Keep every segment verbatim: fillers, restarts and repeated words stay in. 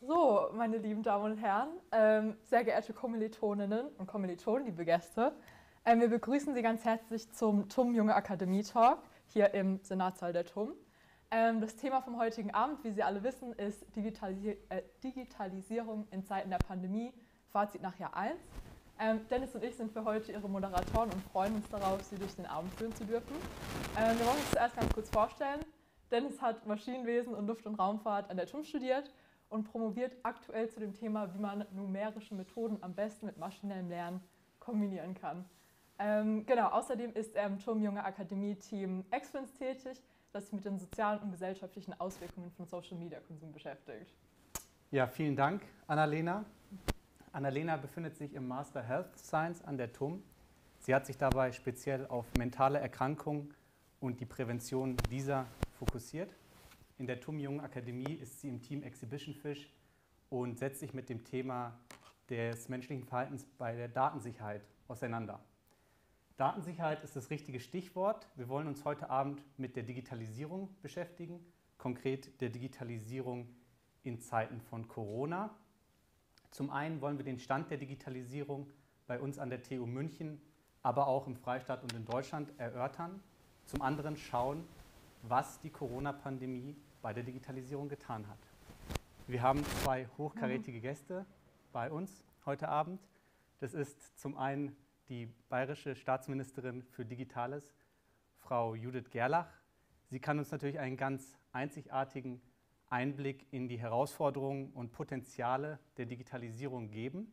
So, meine lieben Damen und Herren, ähm, sehr geehrte Kommilitoninnen und Kommilitonen, liebe Gäste, ähm, wir begrüßen Sie ganz herzlich zum T U M Junge Akademie Talk hier im Senatssaal der T U M. Ähm, das Thema vom heutigen Abend, wie Sie alle wissen, ist Digitalisi äh, Digitalisierung in Zeiten der Pandemie, Fazit nach Jahr eins. Ähm, Dennis und ich sind für heute Ihre Moderatoren und freuen uns darauf, Sie durch den Abend führen zu dürfen. Ähm, wir wollen uns zuerst ganz kurz vorstellen. Dennis hat Maschinenwesen und Luft- und Raumfahrt an der T U M studiert und promoviert aktuell zu dem Thema, wie man numerische Methoden am besten mit maschinellem Lernen kombinieren kann. Ähm, genau, außerdem ist er im T U M Junge Akademie Team Excellence tätig, das sich mit den sozialen und gesellschaftlichen Auswirkungen von Social-Media-Konsum beschäftigt. Ja, vielen Dank, Annalena. Annalena befindet sich im Master Health Science an der T U M. Sie hat sich dabei speziell auf mentale Erkrankungen und die Prävention dieser fokussiert. In der T U M Jungen Akademie ist sie im Team Exhibition Fish und setzt sich mit dem Thema des menschlichen Verhaltens bei der Datensicherheit auseinander. Datensicherheit ist das richtige Stichwort. Wir wollen uns heute Abend mit der Digitalisierung beschäftigen, konkret der Digitalisierung in Zeiten von Corona. Zum einen wollen wir den Stand der Digitalisierung bei uns an der T U München, aber auch im Freistaat und in Deutschland erörtern. Zum anderen schauen, was die Corona-Pandemie bei der Digitalisierung getan hat. Wir haben zwei hochkarätige Gäste bei uns heute Abend. Das ist zum einen die bayerische Staatsministerin für Digitales, Frau Judith Gerlach. Sie kann uns natürlich einen ganz einzigartigen Einblick in die Herausforderungen und Potenziale der Digitalisierung geben.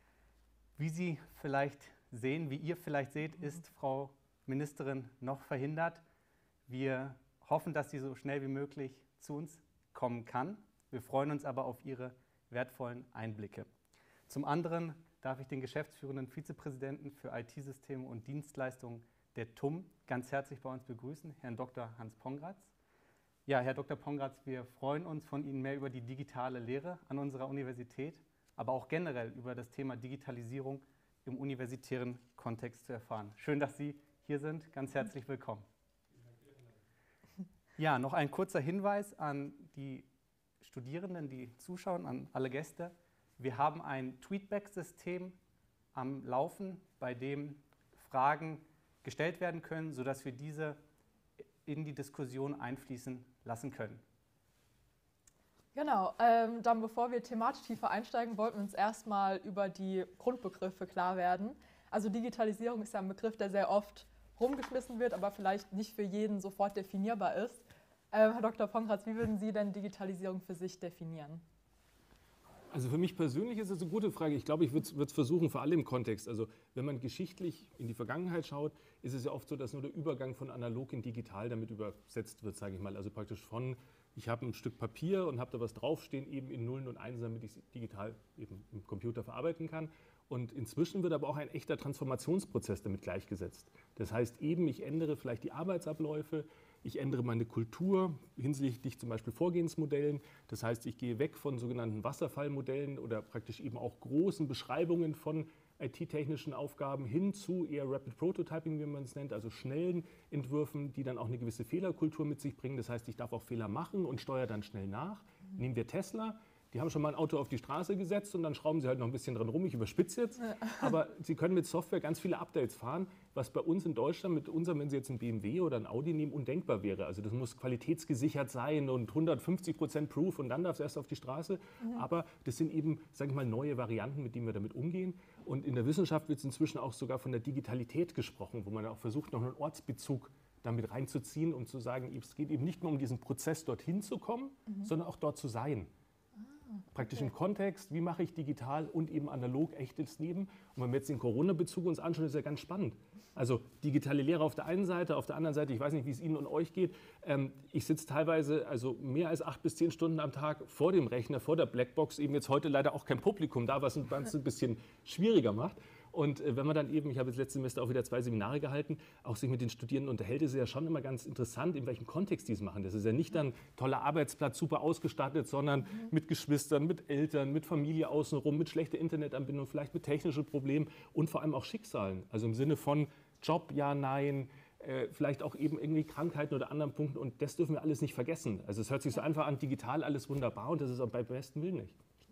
Wie Sie vielleicht sehen, wie ihr vielleicht seht, ist Frau Ministerin noch verhindert. Wir hoffen, dass sie so schnell wie möglich zu uns kommen kann. Wir freuen uns aber auf Ihre wertvollen Einblicke. Zum anderen darf ich den geschäftsführenden Vizepräsidenten für I T-Systeme und Dienstleistungen der T U M ganz herzlich bei uns begrüßen, Herrn Doktor Hans Pongratz. Ja, Herr Doktor Pongratz, wir freuen uns, von Ihnen mehr über die digitale Lehre an unserer Universität, aber auch generell über das Thema Digitalisierung im universitären Kontext zu erfahren. Schön, dass Sie hier sind. Ganz herzlich willkommen. Ja, noch ein kurzer Hinweis an die Studierenden, die zuschauen, an alle Gäste. Wir haben ein Tweetback-System am Laufen, bei dem Fragen gestellt werden können, sodass wir diese in die Diskussion einfließen lassen können. Genau, ähm, dann bevor wir thematisch tiefer einsteigen, wollten wir uns erstmal über die Grundbegriffe klar werden. Also Digitalisierung ist ja ein Begriff, der sehr oft rumgeschmissen wird, aber vielleicht nicht für jeden sofort definierbar ist. Ähm, Herr Doktor Pongratz, wie würden Sie denn Digitalisierung für sich definieren? Also für mich persönlich ist es eine gute Frage. Ich glaube, ich würde es versuchen, vor allem im Kontext. Also wenn man geschichtlich in die Vergangenheit schaut, ist es ja oft so, dass nur der Übergang von analog in digital damit übersetzt wird, sage ich mal. Also praktisch von, ich habe ein Stück Papier und habe da was draufstehen, eben in Nullen und Einsen, damit ich es digital eben im Computer verarbeiten kann. Und inzwischen wird aber auch ein echter Transformationsprozess damit gleichgesetzt. Das heißt eben, ich ändere vielleicht die Arbeitsabläufe, ich ändere meine Kultur hinsichtlich zum Beispiel Vorgehensmodellen. Das heißt, ich gehe weg von sogenannten Wasserfallmodellen oder praktisch eben auch großen Beschreibungen von I T-technischen Aufgaben hin zu eher Rapid Prototyping, wie man es nennt, also schnellen Entwürfen, die dann auch eine gewisse Fehlerkultur mit sich bringen. Das heißt, ich darf auch Fehler machen und steuere dann schnell nach. Mhm. Nehmen wir Tesla. Die haben schon mal ein Auto auf die Straße gesetzt und dann schrauben sie halt noch ein bisschen dran rum. Ich überspitze jetzt. Aber sie können mit Software ganz viele Updates fahren, was bei uns in Deutschland mit unserem, wenn Sie jetzt einen B M W oder ein Audi nehmen, undenkbar wäre. Also das muss qualitätsgesichert sein und hundertfünfzig Prozent Proof und dann darf es erst auf die Straße. Mhm. Aber das sind eben, sage ich mal, neue Varianten, mit denen wir damit umgehen. Und in der Wissenschaft wird es inzwischen auch sogar von der Digitalität gesprochen, wo man auch versucht, noch einen Ortsbezug damit reinzuziehen, um zu sagen, es geht eben nicht nur um diesen Prozess, dorthin zu kommen, mhm. sondern auch dort zu sein. Praktisch okay. Im Kontext, wie mache ich digital und eben analog echtes Leben. Und wenn wir jetzt den Corona-Bezug uns anschauen, ist ja ganz spannend. Also digitale Lehre auf der einen Seite, auf der anderen Seite, ich weiß nicht, wie es Ihnen und euch geht. Ähm, ich sitze teilweise also mehr als acht bis zehn Stunden am Tag vor dem Rechner, vor der Blackbox. Eben jetzt heute leider auch kein Publikum da, was es ein bisschen schwieriger macht. Und wenn man dann eben, ich habe jetzt letztes Semester auch wieder zwei Seminare gehalten, auch sich mit den Studierenden unterhält, ist es ja schon immer ganz interessant, in welchem Kontext die es machen. Das ist ja nicht dann toller Arbeitsplatz, super ausgestattet, sondern mhm. mit Geschwistern, mit Eltern, mit Familie außenrum, mit schlechter Internetanbindung, vielleicht mit technischen Problemen und vor allem auch Schicksalen. Also im Sinne von Job, ja, nein, äh, vielleicht auch eben irgendwie Krankheiten oder anderen Punkten. Und das dürfen wir alles nicht vergessen. Also es hört sich so einfach an, digital alles wunderbar und das ist auch bei bestem Willen nicht.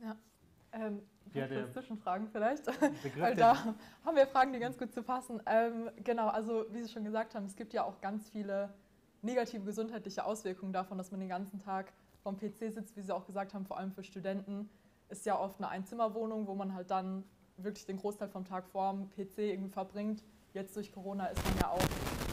Ja. Ähm, Ja, der Zwischenfragen vielleicht, Begriff weil der- da haben wir Fragen, die ganz gut zu passen. Ähm, genau, also wie Sie schon gesagt haben, es gibt ja auch ganz viele negative gesundheitliche Auswirkungen davon, dass man den ganzen Tag vom P C sitzt, wie Sie auch gesagt haben, vor allem für Studenten ist ja oft eine Einzimmerwohnung, wo man halt dann wirklich den Großteil vom Tag vorm P C irgendwie verbringt. Jetzt durch Corona ist man ja auch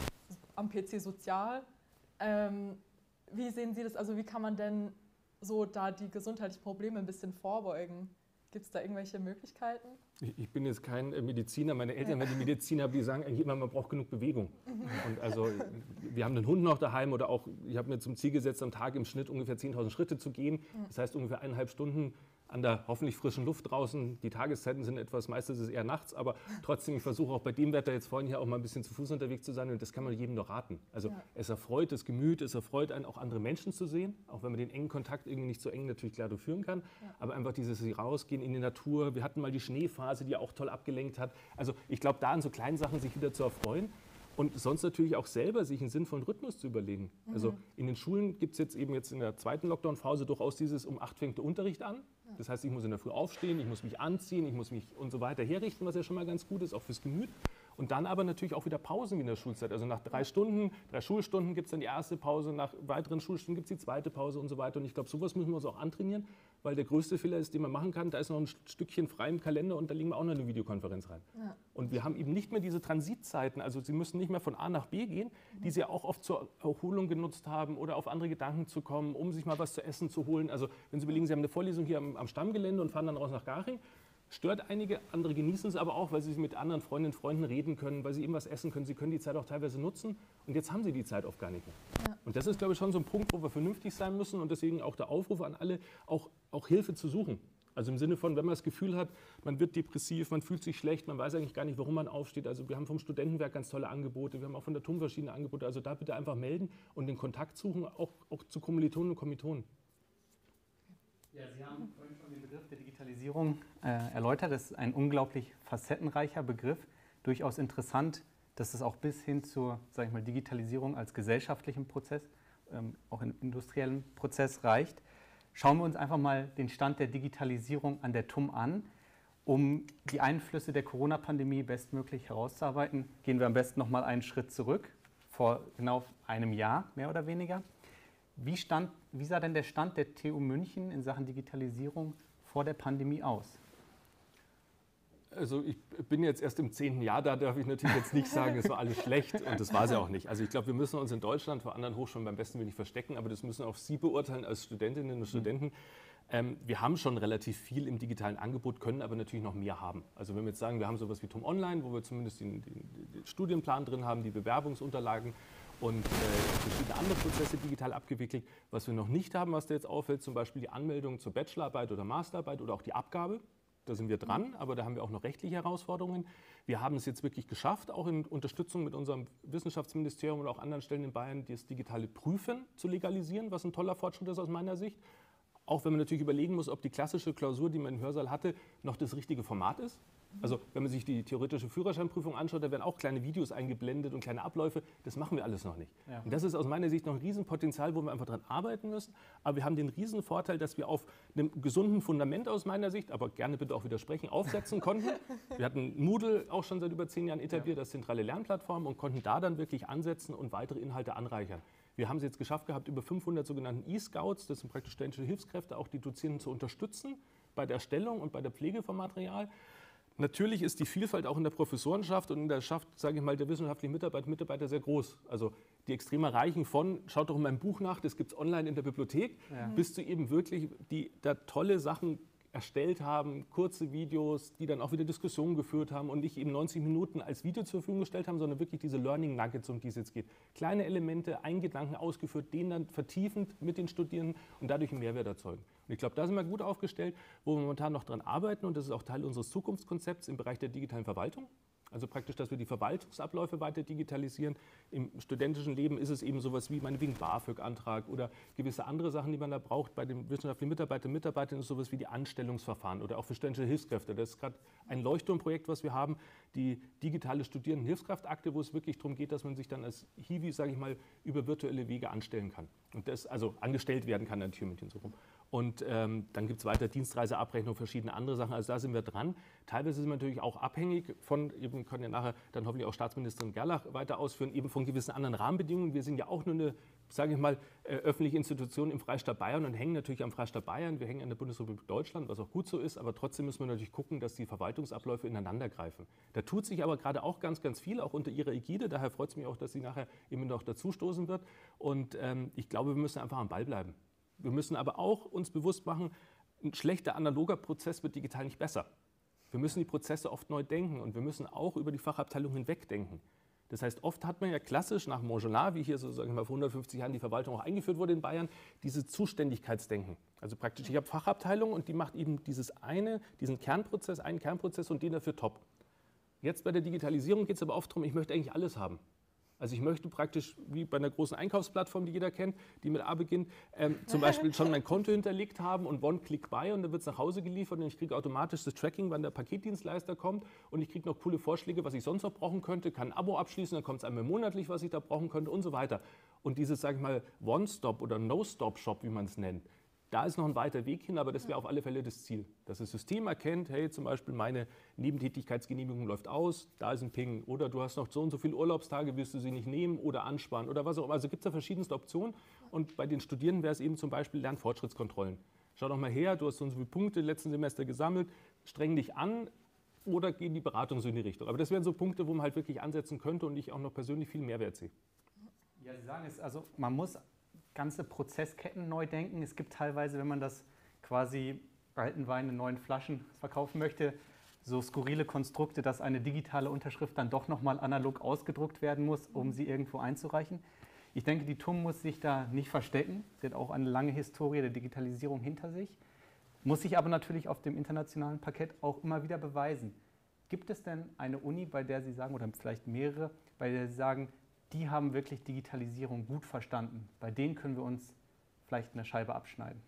am P C sozial. Ähm, wie sehen Sie das, also wie kann man denn so da die gesundheitlichen Probleme ein bisschen vorbeugen? Gibt es da irgendwelche Möglichkeiten? Ich, ich bin jetzt kein äh, Mediziner. Meine Eltern, wenn die Mediziner, die sagen eigentlich immer, man braucht genug Bewegung. Und also, wir haben einen Hund noch daheim oder auch, ich habe mir zum Ziel gesetzt, am Tag im Schnitt ungefähr zehntausend Schritte zu gehen. Das heißt ungefähr eineinhalb Stunden an der hoffentlich frischen Luft draußen. Die Tageszeiten sind etwas, meistens ist es eher nachts, aber trotzdem, ich versuche auch bei dem Wetter jetzt vorhin hier auch mal ein bisschen zu Fuß unterwegs zu sein und das kann man jedem doch raten. Also Ja. es erfreut das Gemüt, es erfreut einen auch andere Menschen zu sehen, auch wenn man den engen Kontakt irgendwie nicht so eng natürlich klar durchführen kann, Ja. aber einfach dieses Rausgehen in die Natur. Wir hatten mal die Schneephase, die ja auch toll abgelenkt hat. Also ich glaube, da an so kleinen Sachen sich wieder zu erfreuen. Und sonst natürlich auch selber sich einen sinnvollen Rhythmus zu überlegen. Mhm. Also in den Schulen gibt es jetzt eben jetzt in der zweiten Lockdown-Phase durchaus dieses, um acht fängt der Unterricht an. Das heißt, ich muss in der Früh aufstehen, ich muss mich anziehen, ich muss mich und so weiter herrichten, was ja schon mal ganz gut ist, auch fürs Gemüt. Und dann aber natürlich auch wieder Pausen wie in der Schulzeit. Also nach drei Stunden, drei Schulstunden gibt es dann die erste Pause, nach weiteren Schulstunden gibt es die zweite Pause und so weiter. Und ich glaube, sowas müssen wir uns auch antrainieren, weil der größte Fehler ist, den man machen kann, da ist noch ein Stückchen frei im Kalender und da legen wir auch noch eine Videokonferenz rein. Ja. Und wir haben eben nicht mehr diese Transitzeiten, also Sie müssen nicht mehr von A nach B gehen, die Sie ja auch oft zur Erholung genutzt haben oder auf andere Gedanken zu kommen, um sich mal was zu essen zu holen. Also wenn Sie überlegen, Sie haben eine Vorlesung hier am, am Stammgelände und fahren dann raus nach Garching, stört einige, andere genießen es aber auch, weil sie mit anderen Freundinnen und Freunden reden können, weil sie eben was essen können. Sie können die Zeit auch teilweise nutzen und jetzt haben sie die Zeit oft gar nicht mehr. Ja. Und das ist, glaube ich, schon so ein Punkt, wo wir vernünftig sein müssen und deswegen auch der Aufruf an alle, auch, auch Hilfe zu suchen. Also im Sinne von, wenn man das Gefühl hat, man wird depressiv, man fühlt sich schlecht, man weiß eigentlich gar nicht, warum man aufsteht. Also wir haben vom Studentenwerk ganz tolle Angebote, wir haben auch von der T U M verschiedene Angebote. Also da bitte einfach melden und den Kontakt suchen, auch, auch zu Kommilitonen und Kommilitonen. Ja, Sie haben vorhin schon den Begriff der Digitalisierung äh, erläutert. Das ist ein unglaublich facettenreicher Begriff. Durchaus interessant, dass es auch bis hin zur, sag ich mal, Digitalisierung als gesellschaftlichen Prozess, ähm, auch im industriellen Prozess reicht. Schauen wir uns einfach mal den Stand der Digitalisierung an der T U M an. Um die Einflüsse der Corona-Pandemie bestmöglich herauszuarbeiten, gehen wir am besten noch mal einen Schritt zurück, vor genau einem Jahr, mehr oder weniger. Wie, stand, wie sah denn der Stand der T U München in Sachen Digitalisierung vor der Pandemie aus? Also ich bin jetzt erst im zehnten Jahr, da darf ich natürlich jetzt nicht sagen, es war alles schlecht und das war es ja auch nicht. Also ich glaube, wir müssen uns in Deutschland vor anderen Hochschulen beim besten Willen nicht verstecken, aber das müssen auch Sie beurteilen als Studentinnen und Studenten. Ähm, wir haben schon relativ viel im digitalen Angebot, können aber natürlich noch mehr haben. Also wenn wir jetzt sagen, wir haben sowas wie T U M Online, wo wir zumindest den, den, den Studienplan drin haben, die Bewerbungsunterlagen und äh, verschiedene andere Prozesse digital abgewickelt. Was wir noch nicht haben, was da jetzt auffällt, zum Beispiel die Anmeldung zur Bachelorarbeit oder Masterarbeit oder auch die Abgabe. Da sind wir dran, aber da haben wir auch noch rechtliche Herausforderungen. Wir haben es jetzt wirklich geschafft, auch in Unterstützung mit unserem Wissenschaftsministerium und auch anderen Stellen in Bayern, das digitale Prüfen zu legalisieren, was ein toller Fortschritt ist aus meiner Sicht. Auch wenn man natürlich überlegen muss, ob die klassische Klausur, die man im Hörsaal hatte, noch das richtige Format ist. Also wenn man sich die theoretische Führerscheinprüfung anschaut, da werden auch kleine Videos eingeblendet und kleine Abläufe. Das machen wir alles noch nicht. Ja. Und das ist aus meiner Sicht noch ein Riesenpotenzial, wo wir einfach dran arbeiten müssen. Aber wir haben den Riesenvorteil, dass wir auf einem gesunden Fundament aus meiner Sicht, aber gerne bitte auch widersprechen, aufsetzen konnten. Wir hatten Moodle auch schon seit über zehn Jahren etabliert als zentrale Lernplattform und konnten da dann wirklich ansetzen und weitere Inhalte anreichern. Wir haben es jetzt geschafft gehabt, über fünfhundert sogenannten E-Scouts, das sind praktisch studentische Hilfskräfte, auch die Dozierenden zu unterstützen bei der Erstellung und bei der Pflege von Material. Natürlich ist die Vielfalt auch in der Professorenschaft und in der Schaft, sage ich mal, der wissenschaftlichen Mitarbeiter, Mitarbeiter sehr groß. Also die Extreme reichen von, schaut doch in meinem Buch nach, das gibt es online in der Bibliothek, ja. bis zu eben wirklich, die da tolle Sachen erstellt haben, kurze Videos, die dann auch wieder Diskussionen geführt haben und nicht eben neunzig Minuten als Video zur Verfügung gestellt haben, sondern wirklich diese Learning Nuggets, um die es jetzt geht. Kleine Elemente, ein Gedanken ausgeführt, den dann vertiefend mit den Studierenden und dadurch einen Mehrwert erzeugen. Und ich glaube, da sind wir gut aufgestellt, wo wir momentan noch dran arbeiten und das ist auch Teil unseres Zukunftskonzepts im Bereich der digitalen Verwaltung. Also praktisch, dass wir die Verwaltungsabläufe weiter digitalisieren. Im studentischen Leben ist es eben sowas wie meinetwegen BAföG-Antrag oder gewisse andere Sachen, die man da braucht. Bei den wissenschaftlichen Mitarbeitern und Mitarbeitern ist sowas wie die Anstellungsverfahren oder auch für studentische Hilfskräfte. Das ist gerade ein Leuchtturmprojekt, was wir haben. die digitale Studierendenhilfskraftakte, wo es wirklich darum geht, dass man sich dann als Hiwi, sage ich mal, über virtuelle Wege anstellen kann. Und das, also angestellt werden kann, dann Tiermädchen so rum. Und ähm, dann gibt es weiter Dienstreiseabrechnung, verschiedene andere Sachen. Also da sind wir dran. Teilweise sind wir natürlich auch abhängig von, eben können ja nachher dann hoffentlich auch Staatsministerin Gerlach weiter ausführen, eben von gewissen anderen Rahmenbedingungen. Wir sind ja auch nur eine, sage ich mal, äh, öffentliche Institution im Freistaat Bayern und hängen natürlich am Freistaat Bayern. Wir hängen an der Bundesrepublik Deutschland, was auch gut so ist. Aber trotzdem müssen wir natürlich gucken, dass die Verwaltungsabläufe ineinander greifen. Da tut sich aber gerade auch ganz, ganz viel, auch unter Ihrer Ägide. Daher freut es mich auch, dass sie nachher eben noch dazustoßen wird. Und ähm, ich glaube, wir müssen einfach am Ball bleiben. Wir müssen aber auch uns bewusst machen, ein schlechter analoger Prozess wird digital nicht besser. Wir müssen die Prozesse oft neu denken und wir müssen auch über die Fachabteilung hinweg denken. Das heißt, oft hat man ja klassisch nach Montgelas, wie hier so sagen wir mal vor hundertfünfzig Jahren die Verwaltung auch eingeführt wurde in Bayern, diese Zuständigkeitsdenken. Also praktisch, ich habe Fachabteilung und die macht eben dieses eine, diesen Kernprozess, einen Kernprozess und den dafür top. Jetzt bei der Digitalisierung geht es aber oft darum, ich möchte eigentlich alles haben. Also ich möchte praktisch, wie bei einer großen Einkaufsplattform, die jeder kennt, die mit A beginnt, ähm, zum Beispiel schon mein Konto hinterlegt haben und One-Click-Buy und dann wird es nach Hause geliefert und ich kriege automatisch das Tracking, wann der Paketdienstleister kommt und ich kriege noch coole Vorschläge, was ich sonst noch brauchen könnte, kann ein Abo abschließen, dann kommt es einmal monatlich, was ich da brauchen könnte und so weiter. Und dieses, sage ich mal, One-Stop- oder No-Stop-Shop, wie man es nennt, da ist noch ein weiter Weg hin, aber das wäre auf alle Fälle das Ziel. Dass das System erkennt, hey, zum Beispiel meine Nebentätigkeitsgenehmigung läuft aus, da ist ein Ping. Oder du hast noch so und so viele Urlaubstage, willst du sie nicht nehmen oder ansparen oder was auch immer. Also gibt es da verschiedenste Optionen. Und bei den Studierenden wäre es eben zum Beispiel Lernfortschrittskontrollen. Schau doch mal her, du hast so und so viele Punkte letzten Semester gesammelt, streng dich an oder geh in die Beratung so in die Richtung. Aber das wären so Punkte, wo man halt wirklich ansetzen könnte und ich auch noch persönlich viel Mehrwert sehe. Ja, Sie sagen es, also man muss ganze Prozessketten neu denken. Es gibt teilweise, wenn man das quasi alten Wein in neuen Flaschen verkaufen möchte, so skurrile Konstrukte, dass eine digitale Unterschrift dann doch nochmal analog ausgedruckt werden muss, um sie irgendwo einzureichen. Ich denke, die T U M muss sich da nicht verstecken. Sie hat auch eine lange Historie der Digitalisierung hinter sich, muss sich aber natürlich auf dem internationalen Parkett auch immer wieder beweisen. Gibt es denn eine Uni, bei der Sie sagen, oder vielleicht mehrere, bei der Sie sagen, die haben wirklich Digitalisierung gut verstanden. Bei denen können wir uns vielleicht eine Scheibe abschneiden.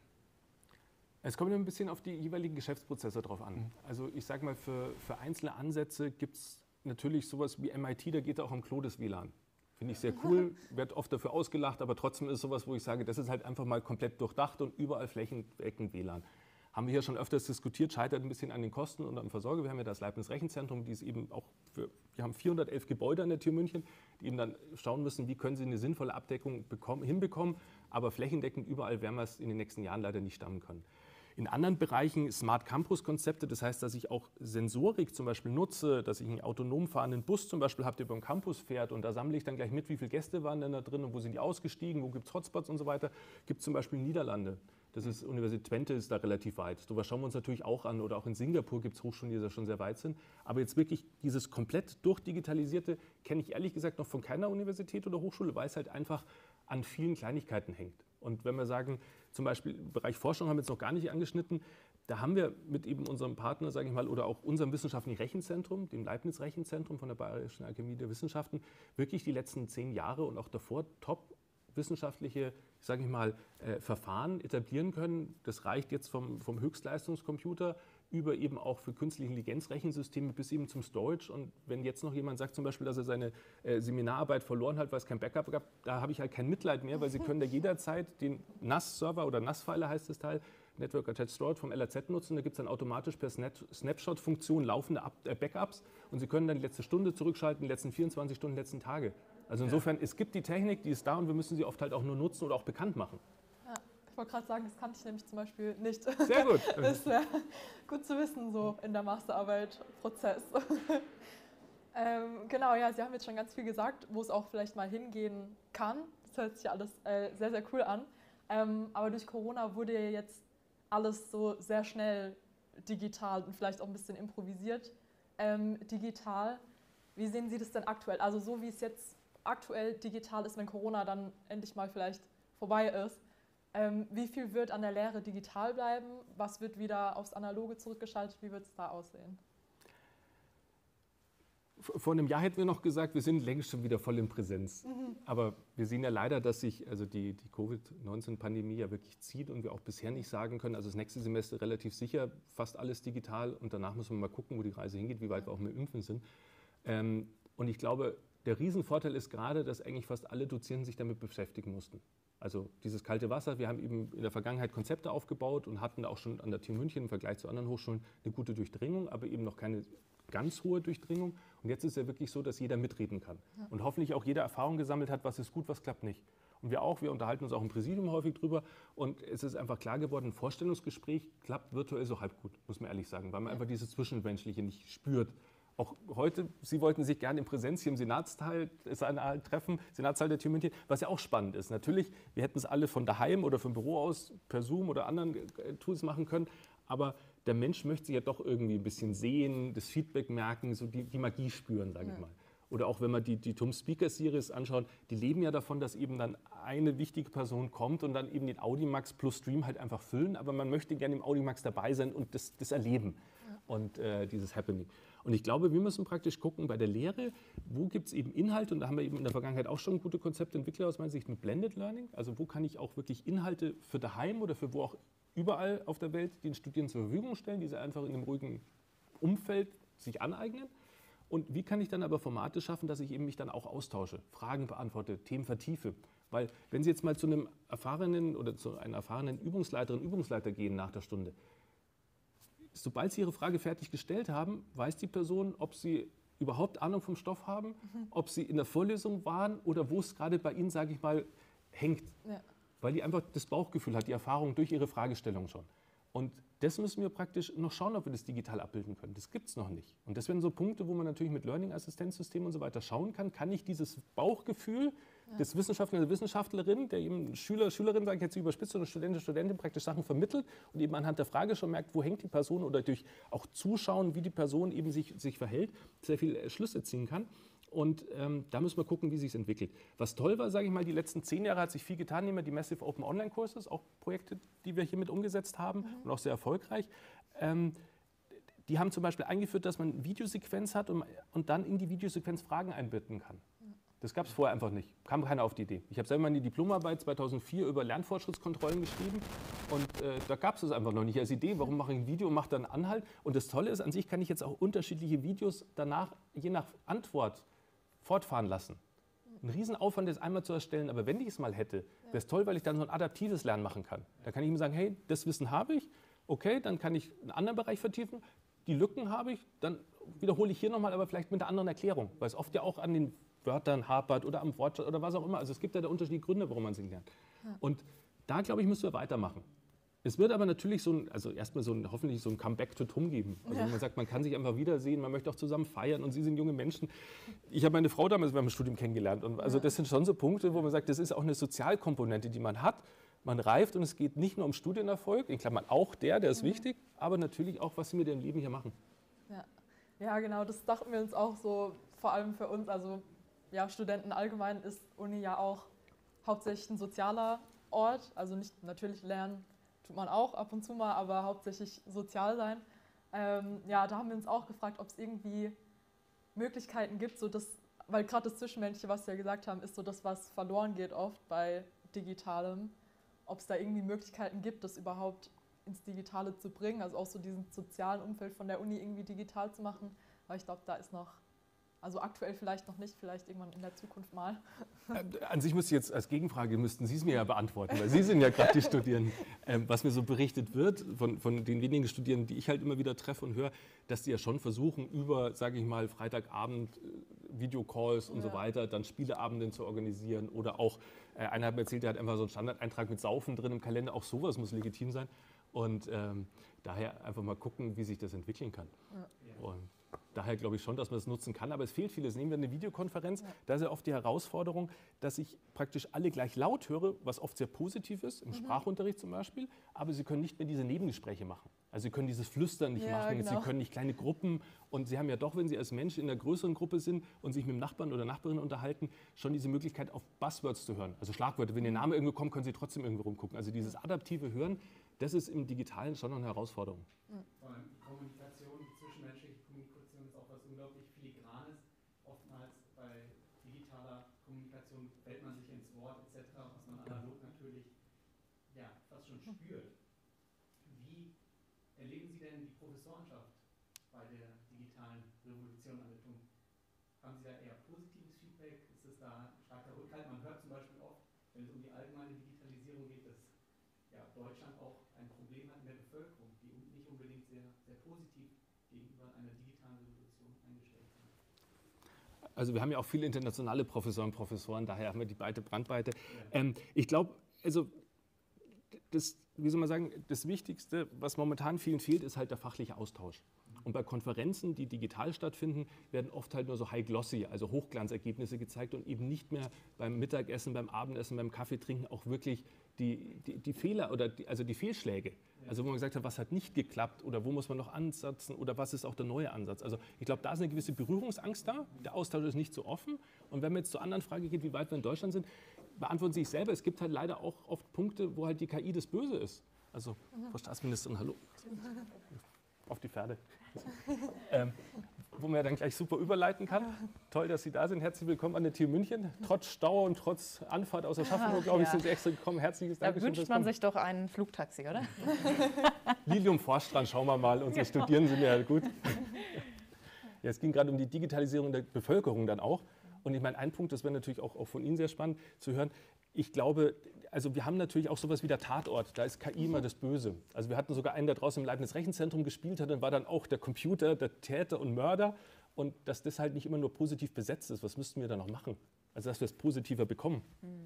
Es kommt ein bisschen auf die jeweiligen Geschäftsprozesse drauf an. Mhm. Also ich sage mal, für, für einzelne Ansätze gibt es natürlich sowas wie M I T, da geht es auch um Klo des W L A N. Finde ich sehr cool, wird oft dafür ausgelacht, aber trotzdem ist sowas, wo ich sage, das ist halt einfach mal komplett durchdacht und überall flächendeckend W L A N. Haben wir hier schon öfters diskutiert, scheitert ein bisschen an den Kosten und am Versorger. Wir haben ja das Leibniz Rechenzentrum, die ist eben auch für, wir haben vierhundertelf Gebäude an der T U München, die eben dann schauen müssen, wie können sie eine sinnvolle Abdeckung bekommen, hinbekommen, aber flächendeckend überall werden wir es in den nächsten Jahren leider nicht stammen können. In anderen Bereichen Smart Campus Konzepte, das heißt, dass ich auch Sensorik zum Beispiel nutze, dass ich einen autonom fahrenden Bus zum Beispiel habe, der über den Campus fährt und da sammle ich dann gleich mit, wie viele Gäste waren denn da drin und wo sind die ausgestiegen, wo gibt es Hotspots und so weiter. Gibt es zum Beispiel Niederlande. Das ist Universität Twente ist da relativ weit. So was schauen wir uns natürlich auch an. Oder auch in Singapur gibt es Hochschulen, die da schon sehr weit sind. Aber jetzt wirklich dieses komplett durchdigitalisierte kenne ich ehrlich gesagt noch von keiner Universität oder Hochschule, weil es halt einfach an vielen Kleinigkeiten hängt. Und wenn wir sagen, zum Beispiel im Bereich Forschung haben wir jetzt noch gar nicht angeschnitten, da haben wir mit eben unserem Partner, sage ich mal, oder auch unserem wissenschaftlichen Rechenzentrum, dem Leibniz Rechenzentrum von der Bayerischen Akademie der Wissenschaften, wirklich die letzten zehn Jahre und auch davor top wissenschaftliche, sage ich mal, äh, Verfahren etablieren können. Das reicht jetzt vom, vom Höchstleistungscomputer über eben auch für künstliche Intelligenzrechensysteme bis eben zum Storage. Und wenn jetzt noch jemand sagt zum Beispiel, dass er seine äh, Seminararbeit verloren hat, weil es kein Backup gab, da habe ich halt kein Mitleid mehr, weil Sie können da jederzeit den N A S-Server oder N A S-File heißt das Teil, Network Attached Storage vom L A Z nutzen. Da gibt es dann automatisch per Snapshot-Funktion laufende Up äh, Backups und Sie können dann die letzte Stunde zurückschalten, die letzten vierundzwanzig Stunden, die letzten Tage. Also insofern, ja. Es gibt die Technik, die ist da und wir müssen sie oft halt auch nur nutzen oder auch bekannt machen. Ja, ich wollte gerade sagen, das kannte ich nämlich zum Beispiel nicht. Sehr gut. Das ist äh, gut zu wissen, so in der Masterarbeit-Prozess. ähm, genau, ja, Sie haben jetzt schon ganz viel gesagt, wo es auch vielleicht mal hingehen kann. Das hört sich ja alles äh, sehr, sehr cool an. Ähm, aber durch Corona wurde ja jetzt alles so sehr schnell digital und vielleicht auch ein bisschen improvisiert ähm, digital. Wie sehen Sie das denn aktuell? Also so wie es jetzt aktuell digital ist, wenn Corona dann endlich mal vielleicht vorbei ist. Ähm, wie viel wird an der Lehre digital bleiben? Was wird wieder aufs Analoge zurückgeschaltet? Wie wird es da aussehen? Vor einem Jahr hätten wir noch gesagt, wir sind längst schon wieder voll in Präsenz. Mhm. Aber wir sehen ja leider, dass sich also die, die Covid neunzehn Pandemie ja wirklich zieht und wir auch bisher nicht sagen können, also das nächste Semester relativ sicher, fast alles digital und danach müssen wir mal gucken, wo die Reise hingeht, wie weit wir auch mit Impfen sind. Ähm, und ich glaube, der Riesenvorteil ist gerade, dass eigentlich fast alle Dozierenden sich damit beschäftigen mussten. Also dieses kalte Wasser, wir haben eben in der Vergangenheit Konzepte aufgebaut und hatten auch schon an der T U München im Vergleich zu anderen Hochschulen eine gute Durchdringung, aber eben noch keine ganz hohe Durchdringung. Und jetzt ist es ja wirklich so, dass jeder mitreden kann. Ja. Und hoffentlich auch jeder Erfahrung gesammelt hat, was ist gut, was klappt nicht. Und wir auch, wir unterhalten uns auch im Präsidium häufig drüber. Und es ist einfach klar geworden, ein Vorstellungsgespräch klappt virtuell so halb gut, muss man ehrlich sagen, weil man ja. einfach dieses Zwischenmenschliche nicht spürt. Auch heute, Sie wollten sich gerne in Präsenz hier im Senatsteil treffen, Senatsteil der T U München, was ja auch spannend ist. Natürlich, wir hätten es alle von daheim oder vom Büro aus per Zoom oder anderen Tools machen können, aber der Mensch möchte sich ja doch irgendwie ein bisschen sehen, das Feedback merken, so die, die Magie spüren, sage ja. ich mal. Oder auch wenn man die, die T U M Speaker Series anschaut, die leben ja davon, dass eben dann eine wichtige Person kommt und dann eben den Audimax plus Stream halt einfach füllen, aber man möchte gerne im Audimax dabei sein und das, das erleben ja. und äh, dieses Happening. Und ich glaube, wir müssen praktisch gucken bei der Lehre, wo gibt es eben Inhalte, und da haben wir eben in der Vergangenheit auch schon gute Konzepte entwickelt aus meiner Sicht mit Blended Learning, also wo kann ich auch wirklich Inhalte für daheim oder für wo auch überall auf der Welt den Studierenden zur Verfügung stellen, die sie einfach in einem ruhigen Umfeld sich aneignen. Und wie kann ich dann aber Formate schaffen, dass ich eben mich dann auch austausche, Fragen beantworte, Themen vertiefe. Weil wenn Sie jetzt mal zu einem erfahrenen oder zu einer erfahrenen Übungsleiterin, Übungsleiter gehen nach der Stunde, sobald Sie Ihre Frage fertig gestellt haben, weiß die Person, ob Sie überhaupt Ahnung vom Stoff haben, mhm. ob Sie in der Vorlesung waren oder wo es gerade bei Ihnen, sage ich mal, hängt. Ja. Weil die einfach das Bauchgefühl hat, die Erfahrung durch ihre Fragestellung schon. Und das müssen wir praktisch noch schauen, ob wir das digital abbilden können. Das gibt es noch nicht. Und das wären so Punkte, wo man natürlich mit Learning-Assistenzsystemen und so weiter schauen kann. Kann ich dieses Bauchgefühl ja. des Wissenschaftlers oder Wissenschaftlerin, der eben Schüler, Schülerin, sage ich jetzt überspitzt, oder Student, Studentin praktisch Sachen vermittelt und eben anhand der Frage schon merkt, wo hängt die Person oder durch auch Zuschauen, wie die Person eben sich, sich verhält, sehr viele Schlüsse ziehen kann. Und ähm, da müssen wir gucken, wie sich es entwickelt. Was toll war, sage ich mal, die letzten zehn Jahre hat sich viel getan, nehmen wir die Massive Open Online Courses, auch Projekte, die wir hiermit umgesetzt haben mhm. und auch sehr erfolgreich. Ähm, die haben zum Beispiel eingeführt, dass man eine Videosequenz hat und, und dann in die Videosequenz Fragen einbinden kann. Mhm. Das gab es vorher einfach nicht, kam keiner auf die Idee. Ich habe selber meine Diplomarbeit zweitausendvier über Lernfortschrittskontrollen geschrieben und äh, da gab es das einfach noch nicht als Idee. Warum mache ich ein Video und mache dann einen Anhalt? Und das Tolle ist, an sich kann ich jetzt auch unterschiedliche Videos danach, je nach Antwort, fortfahren lassen. Ein Riesenaufwand, das einmal zu erstellen, aber wenn ich es mal hätte, wäre es toll, weil ich dann so ein adaptives Lernen machen kann. Da kann ich mir sagen, hey, das Wissen habe ich, okay, dann kann ich einen anderen Bereich vertiefen, die Lücken habe ich, dann wiederhole ich hier nochmal, aber vielleicht mit einer anderen Erklärung, weil es oft ja auch an den Wörtern hapert oder am Wortschatz oder was auch immer. Also es gibt ja da unterschiedliche Gründe, warum man es lernt. Und da, glaube ich, müssen wir weitermachen. Es wird aber natürlich so ein, also erstmal so ein, hoffentlich so ein Comeback to T U M geben. Also ja. man sagt, man kann sich einfach wiedersehen, man möchte auch zusammen feiern und Sie sind junge Menschen. Ich habe meine Frau damals beim Studium kennengelernt und also das sind schon so Punkte, wo man sagt, das ist auch eine Sozialkomponente, die man hat. Man reift und es geht nicht nur um Studienerfolg, in Klammern auch der, der ist mhm. wichtig, aber natürlich auch, was Sie mit Ihrem Leben hier machen. Ja. ja, genau, das dachten wir uns auch so, vor allem für uns, also ja, Studenten allgemein ist Uni ja auch hauptsächlich ein sozialer Ort, also nicht natürlich lernen, tut man auch ab und zu mal, aber hauptsächlich sozial sein. Ähm, ja, da haben wir uns auch gefragt, ob es irgendwie Möglichkeiten gibt, so dass, weil gerade das Zwischenmenschliche, was wir ja gesagt haben, ist so das, was verloren geht oft bei Digitalem, ob es da irgendwie Möglichkeiten gibt, das überhaupt ins Digitale zu bringen, also auch so diesen sozialen Umfeld von der Uni irgendwie digital zu machen, weil ich glaube, da ist noch, also aktuell vielleicht noch nicht, vielleicht irgendwann in der Zukunft mal. An sich müsste ich jetzt als Gegenfrage, müssten Sie es mir ja beantworten, weil Sie sind ja gerade die Studierenden. Ähm, was mir so berichtet wird von, von den wenigen Studierenden, die ich halt immer wieder treffe und höre, dass die ja schon versuchen, über, sage ich mal, Freitagabend Videocalls und ja. so weiter, dann Spieleabenden zu organisieren oder auch, äh, einer hat mir erzählt, der hat einfach so einen Standardeintrag mit Saufen drin im Kalender, auch sowas muss legitim sein und ähm, daher einfach mal gucken, wie sich das entwickeln kann. Ja. Und daher glaube ich schon, dass man das nutzen kann, aber es fehlt vieles. Nehmen wir eine Videokonferenz, ja. da ist ja oft die Herausforderung, dass ich praktisch alle gleich laut höre, was oft sehr positiv ist, im mhm. Sprachunterricht zum Beispiel, aber Sie können nicht mehr diese Nebengespräche machen. Also Sie können dieses Flüstern nicht ja, machen, genau. Sie können nicht kleine Gruppen und Sie haben ja doch, wenn Sie als Mensch in einer größeren Gruppe sind und sich mit dem Nachbarn oder Nachbarin unterhalten, schon diese Möglichkeit auf Buzzwords zu hören, also Schlagwörter. Wenn Ihr Name irgendwo kommt, können Sie trotzdem irgendwo rumgucken. Also dieses adaptive Hören, das ist im Digitalen schon noch eine Herausforderung. Vor allem Kommunikation, zwischenmenschliche Kommunikation ist auch was unglaublich Filigranes. ja, fast schon spürt. Wie erleben Sie denn die Professorenschaft bei der digitalen Revolution an der T U M? Haben Sie da eher positives Feedback? Ist es da ein starker Rückhalt? Man hört zum Beispiel oft, wenn es um die allgemeine Digitalisierung geht, dass ja, Deutschland auch ein Problem hat in der Bevölkerung, die nicht unbedingt sehr, sehr positiv gegenüber einer digitalen Revolution eingestellt sind. Also wir haben ja auch viele internationale Professoren und Professoren, daher haben wir die breite Brandweite. Ja. Ähm, ich glaube, also das, wie soll man sagen, das Wichtigste, was momentan vielen fehlt, ist halt der fachliche Austausch. Und bei Konferenzen, die digital stattfinden, werden oft halt nur so high-glossy, also Hochglanzergebnisse gezeigt und eben nicht mehr beim Mittagessen, beim Abendessen, beim Kaffeetrinken auch wirklich die, die, die Fehler oder die, also die Fehlschläge. Also wo man gesagt hat, was hat nicht geklappt oder wo muss man noch ansetzen oder was ist auch der neue Ansatz. Also ich glaube, da ist eine gewisse Berührungsangst da. Der Austausch ist nicht so offen. Und wenn man jetzt zur anderen Frage geht, wie weit wir in Deutschland sind, beantworten Sie sich selber. Es gibt halt leider auch oft Punkte, wo halt die K I das Böse ist. Also, Frau Staatsministerin, hallo. Auf die Pferde. ähm, wo man ja dann gleich super überleiten kann. Toll, dass Sie da sind. Herzlich willkommen an der T U München. Trotz Stau und trotz Anfahrt aus Aschaffenburg, glaube ich, ja. sind Sie extra gekommen. Herzliches da Dankeschön. Da wünscht man sich doch ein Flugtaxi, oder? Lilium Forststrand, schauen wir mal. Unsere genau. Studierenden sind ja gut. Ja, es ging gerade um die Digitalisierung der Bevölkerung dann auch. Und ich meine, ein Punkt, das wäre natürlich auch, auch von Ihnen sehr spannend zu hören. Ich glaube, also wir haben natürlich auch sowas wie der Tatort, da ist K I immer das Böse. Also wir hatten sogar einen, der draußen im Leibniz Rechenzentrum gespielt hat, dann war dann auch der Computer, der Täter und Mörder. Und dass das halt nicht immer nur positiv besetzt ist, was müssten wir da noch machen? Also dass wir es positiver bekommen.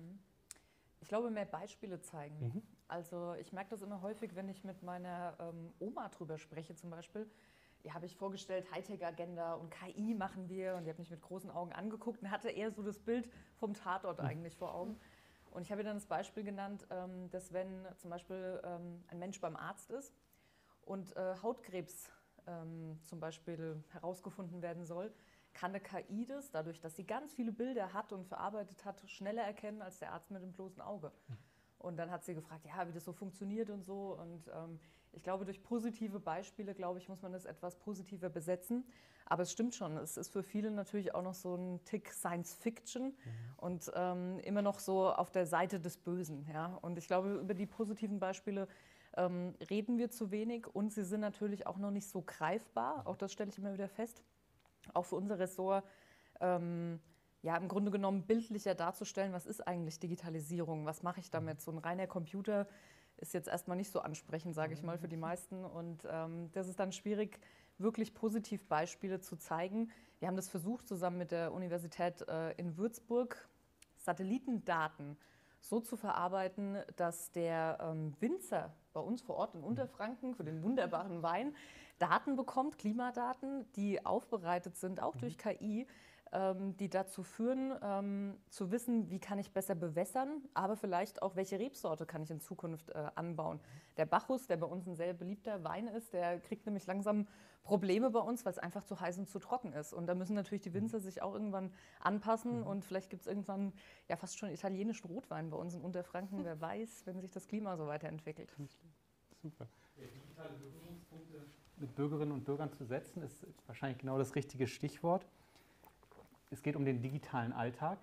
Ich glaube, mehr Beispiele zeigen. Mhm. Also ich merke das immer häufig, wenn ich mit meiner ähm, Oma drüber spreche zum Beispiel. Ja, habe ich vorgestellt, Hightech-Agenda und K I machen wir. Und die hat mich mit großen Augen angeguckt und hatte eher so das Bild vom Tatort eigentlich vor Augen. Und ich habe ihr dann das Beispiel genannt, ähm, dass wenn zum Beispiel ähm, ein Mensch beim Arzt ist und äh, Hautkrebs ähm, zum Beispiel herausgefunden werden soll, kann eine K I das, dadurch, dass sie ganz viele Bilder hat und verarbeitet hat, schneller erkennen als der Arzt mit dem bloßen Auge. Und dann hat sie gefragt, ja, wie das so funktioniert und so. Und ähm, ich glaube, durch positive Beispiele, glaube ich, muss man das etwas positiver besetzen. Aber es stimmt schon, es ist für viele natürlich auch noch so ein Tick Science Fiction mhm. und ähm, immer noch so auf der Seite des Bösen. Ja? Und ich glaube, über die positiven Beispiele ähm, reden wir zu wenig und sie sind natürlich auch noch nicht so greifbar. Auch das stelle ich immer wieder fest. Auch für unser Ressort, ähm, ja, im Grunde genommen bildlicher darzustellen, was ist eigentlich Digitalisierung, was mache ich damit? So ein reiner Computer ist jetzt erstmal nicht so ansprechend, sage ich mal, für die meisten. Und ähm, das ist dann schwierig, wirklich positiv Beispiele zu zeigen. Wir haben das versucht, zusammen mit der Universität äh, in Würzburg, Satellitendaten so zu verarbeiten, dass der ähm, Winzer bei uns vor Ort in Unterfranken für den wunderbaren Wein Daten bekommt, Klimadaten, die aufbereitet sind, auch durch K I, ähm, die dazu führen, ähm, zu wissen, wie kann ich besser bewässern, aber vielleicht auch, welche Rebsorte kann ich in Zukunft äh, anbauen. Der Bacchus, der bei uns ein sehr beliebter Wein ist, der kriegt nämlich langsam Probleme bei uns, weil es einfach zu heiß und zu trocken ist. Und da müssen natürlich die Winzer sich auch irgendwann anpassen und vielleicht gibt es irgendwann ja fast schon italienischen Rotwein bei uns in Unterfranken, wer weiß, wenn sich das Klima so weiterentwickelt. Super. Ja, digitale Berührungspunkte mit Bürgerinnen und Bürgern zu setzen, ist wahrscheinlich genau das richtige Stichwort. Es geht um den digitalen Alltag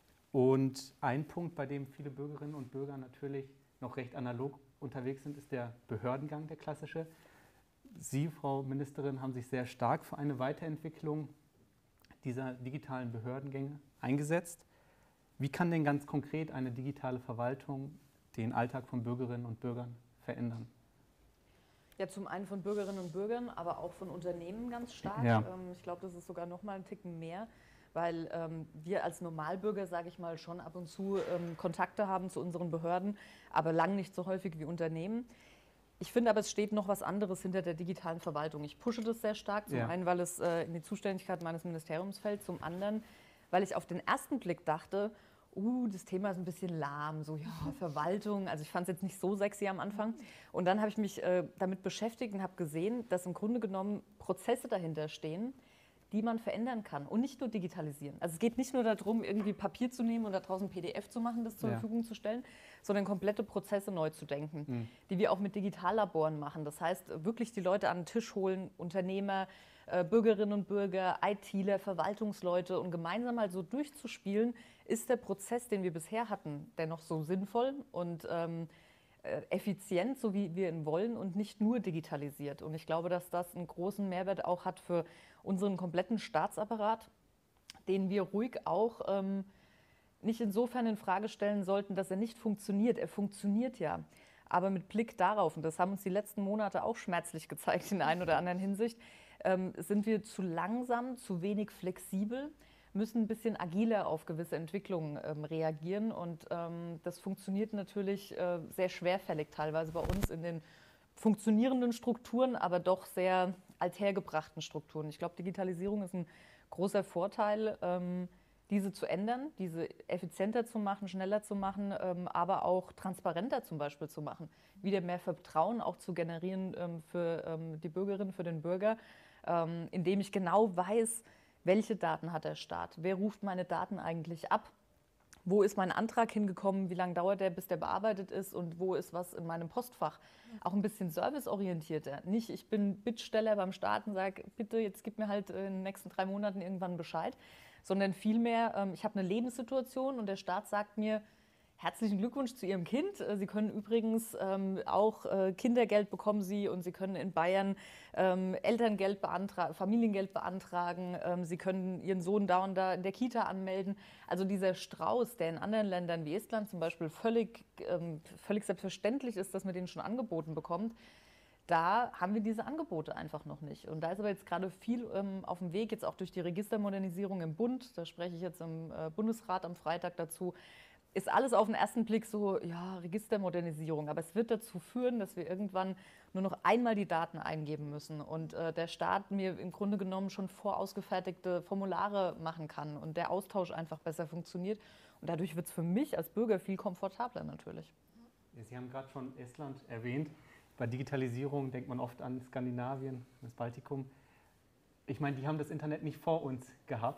und ein Punkt, bei dem viele Bürgerinnen und Bürger natürlich noch recht analog unterwegs sind, ist der Behördengang, der klassische. Sie, Frau Ministerin, haben sich sehr stark für eine Weiterentwicklung dieser digitalen Behördengänge eingesetzt. Wie kann denn ganz konkret eine digitale Verwaltung den Alltag von Bürgerinnen und Bürgern verändern? Ja, zum einen von Bürgerinnen und Bürgern, aber auch von Unternehmen ganz stark. Ja. Ähm, ich glaube, das ist sogar noch mal einen Ticken mehr, weil ähm, wir als Normalbürger, sage ich mal, schon ab und zu ähm, Kontakte haben zu unseren Behörden, aber lang nicht so häufig wie Unternehmen. Ich finde aber, es steht noch was anderes hinter der digitalen Verwaltung. Ich pushe das sehr stark, zum ja. einen, weil es äh, in die Zuständigkeit meines Ministeriums fällt, zum anderen, weil ich auf den ersten Blick dachte, uh, das Thema ist ein bisschen lahm, so ja, Verwaltung, also ich fand es jetzt nicht so sexy am Anfang. Und dann habe ich mich äh, damit beschäftigt und habe gesehen, dass im Grunde genommen Prozesse dahinter stehen, die man verändern kann und nicht nur digitalisieren. Also es geht nicht nur darum, irgendwie Papier zu nehmen und da draußen P D F zu machen, das zur ja. Verfügung zu stellen, sondern komplette Prozesse neu zu denken, mhm. die wir auch mit Digitallaboren machen. Das heißt, wirklich die Leute an den Tisch holen, Unternehmer, äh, Bürgerinnen und Bürger, ITler, Verwaltungsleute und gemeinsam mal so durchzuspielen, ist der Prozess, den wir bisher hatten, dennoch so sinnvoll und ähm, effizient, so wie wir ihn wollen und nicht nur digitalisiert. Und ich glaube, dass das einen großen Mehrwert auch hat für unseren kompletten Staatsapparat, den wir ruhig auch ähm, nicht insofern in Frage stellen sollten, dass er nicht funktioniert. Er funktioniert ja. Aber mit Blick darauf, und das haben uns die letzten Monate auch schmerzlich gezeigt in der einen oder anderen Hinsicht, ähm, sind wir zu langsam, zu wenig flexibel, müssen ein bisschen agiler auf gewisse Entwicklungen ähm, reagieren. Und ähm, das funktioniert natürlich äh, sehr schwerfällig teilweise bei uns in den funktionierenden Strukturen, aber doch sehr althergebrachten Strukturen. Ich glaube, Digitalisierung ist ein großer Vorteil, ähm, diese zu ändern, diese effizienter zu machen, schneller zu machen, ähm, aber auch transparenter zum Beispiel zu machen. Wieder mehr Vertrauen auch zu generieren ähm, für ähm, die Bürgerinnen, für den Bürger, ähm, indem ich genau weiß, welche Daten hat der Staat, wer ruft meine Daten eigentlich ab, wo ist mein Antrag hingekommen, wie lange dauert der, bis der bearbeitet ist und wo ist was in meinem Postfach. Auch ein bisschen serviceorientierter. Nicht, ich bin Bittsteller beim Staat und sage, bitte, jetzt gib mir halt in den nächsten drei Monaten irgendwann Bescheid, sondern vielmehr, ich habe eine Lebenssituation und der Staat sagt mir, herzlichen Glückwunsch zu Ihrem Kind. Sie können übrigens ähm, auch äh, Kindergeld bekommen Sie und Sie können in Bayern ähm, Elterngeld beantragen, Familiengeld beantragen. Ähm, Sie können Ihren Sohn da und da in der Kita anmelden. Also dieser Strauß, der in anderen Ländern wie Estland zum Beispiel völlig, ähm, völlig selbstverständlich ist, dass man den schon angeboten bekommt, da haben wir diese Angebote einfach noch nicht. Und da ist aber jetzt gerade viel ähm, auf dem Weg, jetzt auch durch die Registermodernisierung im Bund. Da spreche ich jetzt im äh, Bundesrat am Freitag dazu. Ist alles auf den ersten Blick so, ja, Registermodernisierung. Aber es wird dazu führen, dass wir irgendwann nur noch einmal die Daten eingeben müssen und äh, der Staat mir im Grunde genommen schon vorausgefertigte Formulare machen kann und der Austausch einfach besser funktioniert. Und dadurch wird es für mich als Bürger viel komfortabler natürlich. Sie haben gerade schon Estland erwähnt. Bei Digitalisierung denkt man oft an Skandinavien, das Baltikum. Ich meine, die haben das Internet nicht vor uns gehabt.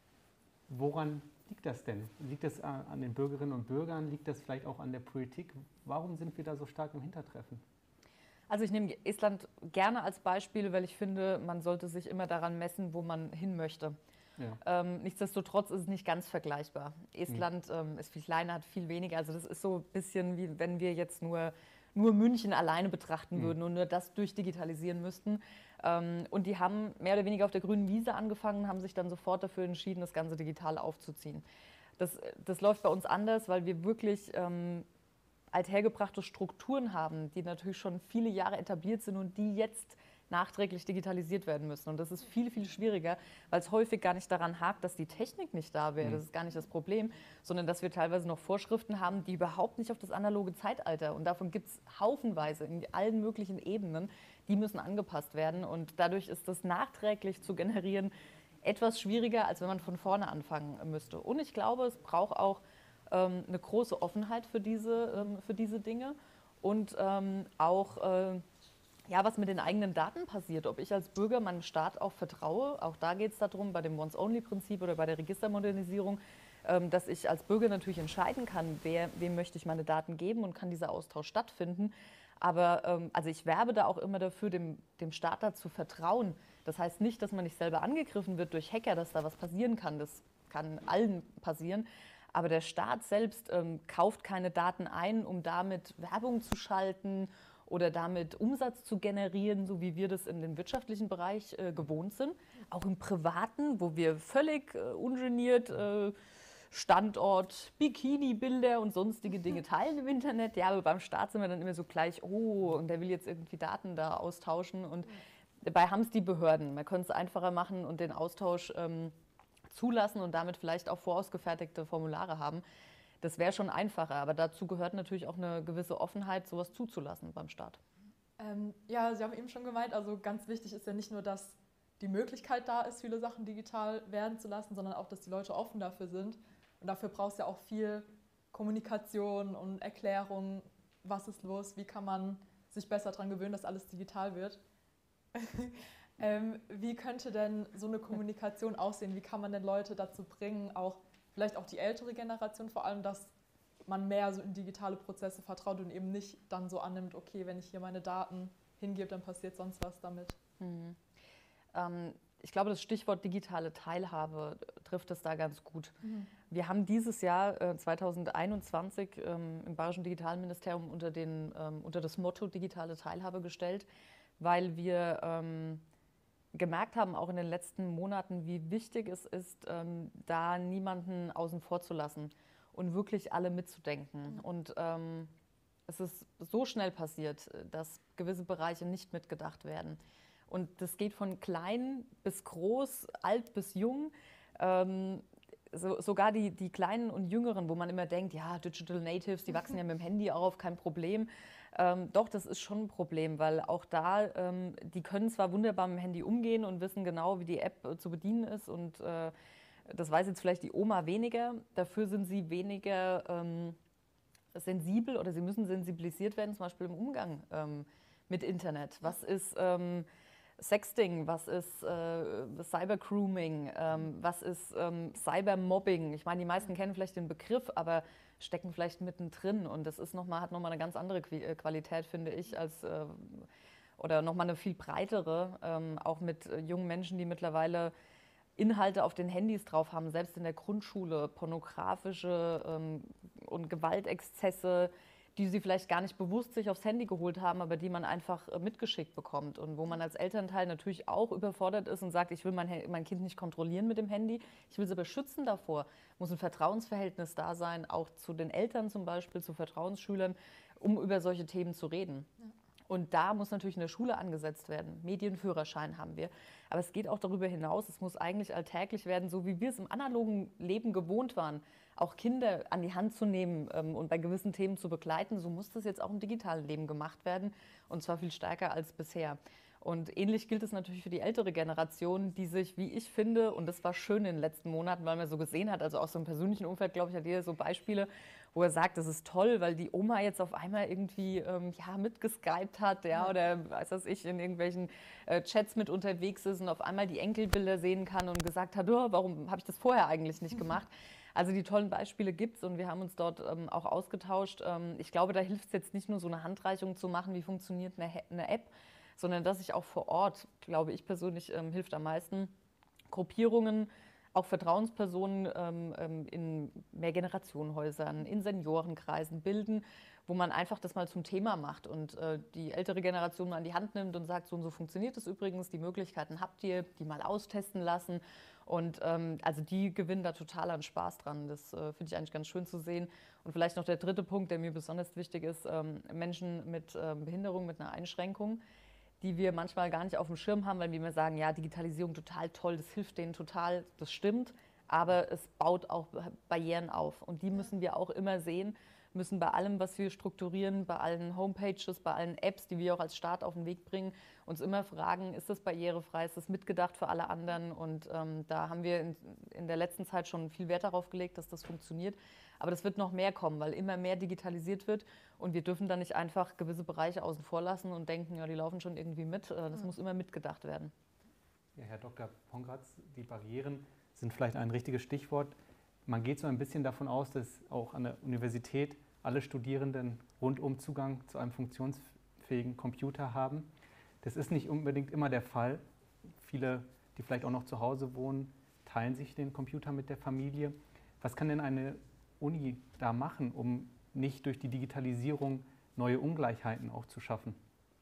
Woran liegt das denn? Liegt das an den Bürgerinnen und Bürgern? Liegt das vielleicht auch an der Politik? Warum sind wir da so stark im Hintertreffen? Also ich nehme Estland gerne als Beispiel, weil ich finde, man sollte sich immer daran messen, wo man hin möchte. Ja. Ähm, nichtsdestotrotz ist es nicht ganz vergleichbar. Estland mhm. ähm, ist viel kleiner, hat viel weniger. Also das ist so ein bisschen wie wenn wir jetzt nur, nur München alleine betrachten mhm. würden und nur das durchdigitalisieren müssten. Ähm, und die haben mehr oder weniger auf der grünen Wiese angefangen, haben sich dann sofort dafür entschieden, das Ganze digital aufzuziehen. Das, das läuft bei uns anders, weil wir wirklich ähm, althergebrachte Strukturen haben, die natürlich schon viele Jahre etabliert sind und die jetzt nachträglich digitalisiert werden müssen. Und das ist viel, viel schwieriger, weil es häufig gar nicht daran hakt, dass die Technik nicht da wäre. Das ist gar nicht das Problem, sondern dass wir teilweise noch Vorschriften haben, die überhaupt nicht auf das analoge Zeitalter, und davon gibt es haufenweise in allen möglichen Ebenen, die müssen angepasst werden. Und dadurch ist das nachträglich zu generieren etwas schwieriger, als wenn man von vorne anfangen müsste. Und ich glaube, es braucht auch ähm, eine große Offenheit für diese, ähm, für diese Dinge und ähm, auch äh, ja, was mit den eigenen Daten passiert, ob ich als Bürger meinem Staat auch vertraue. Auch da geht es darum, bei dem Once-Only-Prinzip oder bei der Registermodernisierung, ähm, dass ich als Bürger natürlich entscheiden kann, wer, wem möchte ich meine Daten geben und kann dieser Austausch stattfinden. Aber ähm, also ich werbe da auch immer dafür, dem, dem Staat da zu vertrauen. Das heißt nicht, dass man nicht selber angegriffen wird durch Hacker, dass da was passieren kann. Das kann allen passieren. Aber der Staat selbst ähm, kauft keine Daten ein, um damit Werbung zu schalten oder damit Umsatz zu generieren, so wie wir das in dem wirtschaftlichen Bereich äh, gewohnt sind. Auch im Privaten, wo wir völlig äh, ungeniert äh, Standort, Bikini-Bilder und sonstige Dinge teilen im Internet. Ja, aber beim Staat sind wir dann immer so gleich, oh, und der will jetzt irgendwie Daten da austauschen. Und dabei haben es die Behörden. Man könnte es einfacher machen und den Austausch ähm, zulassen und damit vielleicht auch vorausgefertigte Formulare haben. Das wäre schon einfacher, aber dazu gehört natürlich auch eine gewisse Offenheit, sowas zuzulassen beim Staat. Ähm, ja, Sie haben eben schon gemeint, also ganz wichtig ist ja nicht nur, dass die Möglichkeit da ist, viele Sachen digital werden zu lassen, sondern auch, dass die Leute offen dafür sind. Und dafür braucht es ja auch viel Kommunikation und Erklärung, was ist los, wie kann man sich besser daran gewöhnen, dass alles digital wird. ähm, wie könnte denn so eine Kommunikation aussehen? Wie kann man denn Leute dazu bringen, auch vielleicht auch die ältere Generation vor allem, dass man mehr so in digitale Prozesse vertraut und eben nicht dann so annimmt, okay, wenn ich hier meine Daten hingebe, dann passiert sonst was damit. Mhm. Ähm, ich glaube, das Stichwort digitale Teilhabe trifft es da ganz gut. Mhm. Wir haben dieses Jahr äh, zweitausendeinundzwanzig ähm, im Bayerischen Digitalministerium unter, den, ähm, unter das Motto digitale Teilhabe gestellt, weil wir ähm, gemerkt haben, auch in den letzten Monaten, wie wichtig es ist, ähm, da niemanden außen vor zu lassen und wirklich alle mitzudenken. Mhm. Und ähm, es ist so schnell passiert, dass gewisse Bereiche nicht mitgedacht werden. Und das geht von klein bis groß, alt bis jung. Ähm, so, sogar die, die Kleinen und Jüngeren, wo man immer denkt, ja, Digital Natives, die wachsen ja mit dem Handy auf, kein Problem. Ähm, doch, das ist schon ein Problem, weil auch da, ähm, die können zwar wunderbar mit dem Handy umgehen und wissen genau, wie die App äh, zu bedienen ist. Und äh, das weiß jetzt vielleicht die Oma weniger. Dafür sind sie weniger ähm, sensibel oder sie müssen sensibilisiert werden, zum Beispiel im Umgang ähm, mit Internet. Was ist ähm, Sexting, was ist äh, Cybergrooming, ähm, was ist ähm, Cybermobbing? Ich meine, die meisten kennen vielleicht den Begriff, aber stecken vielleicht mittendrin. Und das ist noch mal, hat nochmal eine ganz andere Qualität, finde ich, als, äh, oder nochmal eine viel breitere, ähm, auch mit äh, jungen Menschen, die mittlerweile Inhalte auf den Handys drauf haben, selbst in der Grundschule, pornografische ähm, und Gewaltexzesse, die sie vielleicht gar nicht bewusst sich aufs Handy geholt haben, aber die man einfach äh, mitgeschickt bekommt und wo man als Elternteil natürlich auch überfordert ist und sagt, ich will mein, mein Kind nicht kontrollieren mit dem Handy, ich will es aber schützen davor. Muss ein Vertrauensverhältnis da sein, auch zu den Eltern zum Beispiel, zu Vertrauensschülern, um über solche Themen zu reden. Ja. Und da muss natürlich in der Schule angesetzt werden. Medienführerschein haben wir. Aber es geht auch darüber hinaus, es muss eigentlich alltäglich werden, so wie wir es im analogen Leben gewohnt waren, auch Kinder an die Hand zu nehmen ähm, und bei gewissen Themen zu begleiten. So muss das jetzt auch im digitalen Leben gemacht werden und zwar viel stärker als bisher. Und ähnlich gilt es natürlich für die ältere Generation, die sich, wie ich finde, und das war schön in den letzten Monaten, weil man so gesehen hat, also aus so einem persönlichen Umfeld, glaube ich, hat jeder so Beispiele, wo er sagt, das ist toll, weil die Oma jetzt auf einmal irgendwie ähm, ja, mitgeskypt hat, ja, oder weiß was ich, in irgendwelchen äh, Chats mit unterwegs ist und auf einmal die Enkelbilder sehen kann und gesagt hat, oh, warum habe ich das vorher eigentlich nicht gemacht? Also die tollen Beispiele gibt es und wir haben uns dort ähm, auch ausgetauscht. Ähm, ich glaube, da hilft es jetzt nicht nur so eine Handreichung zu machen, wie funktioniert eine, eine App, sondern dass sich auch vor Ort, glaube ich persönlich, ähm, hilft am meisten, Gruppierungen, auch Vertrauenspersonen ähm, in Mehrgenerationenhäusern, in Seniorenkreisen bilden, wo man einfach das mal zum Thema macht und äh, die ältere Generation mal an die Hand nimmt und sagt, so und so funktioniert es übrigens, die Möglichkeiten habt ihr, die mal austesten lassen. Und ähm, also die gewinnen da total an Spaß dran. Das äh, finde ich eigentlich ganz schön zu sehen. Und vielleicht noch der dritte Punkt, der mir besonders wichtig ist, ähm, Menschen mit äh, Behinderung, mit einer Einschränkung, die wir manchmal gar nicht auf dem Schirm haben, weil wir immer sagen, ja, Digitalisierung total toll, das hilft denen total, das stimmt, aber es baut auch Barrieren auf und die müssen wir auch immer sehen, müssen bei allem, was wir strukturieren, bei allen Homepages, bei allen Apps, die wir auch als Staat auf den Weg bringen, uns immer fragen, ist das barrierefrei, ist das mitgedacht für alle anderen und ähm, da haben wir in, in der letzten Zeit schon viel Wert darauf gelegt, dass das funktioniert. Aber das wird noch mehr kommen, weil immer mehr digitalisiert wird und wir dürfen dann nicht einfach gewisse Bereiche außen vor lassen und denken, ja, die laufen schon irgendwie mit. Das mhm. muss immer mitgedacht werden. Ja, Herr Doktor Pongratz, die Barrieren sind vielleicht ein richtiges Stichwort. Man geht so ein bisschen davon aus, dass auch an der Universität alle Studierenden rundum Zugang zu einem funktionsfähigen Computer haben. Das ist nicht unbedingt immer der Fall. Viele, die vielleicht auch noch zu Hause wohnen, teilen sich den Computer mit der Familie. Was kann denn eine Uni da machen, um nicht durch die Digitalisierung neue Ungleichheiten auch zu schaffen?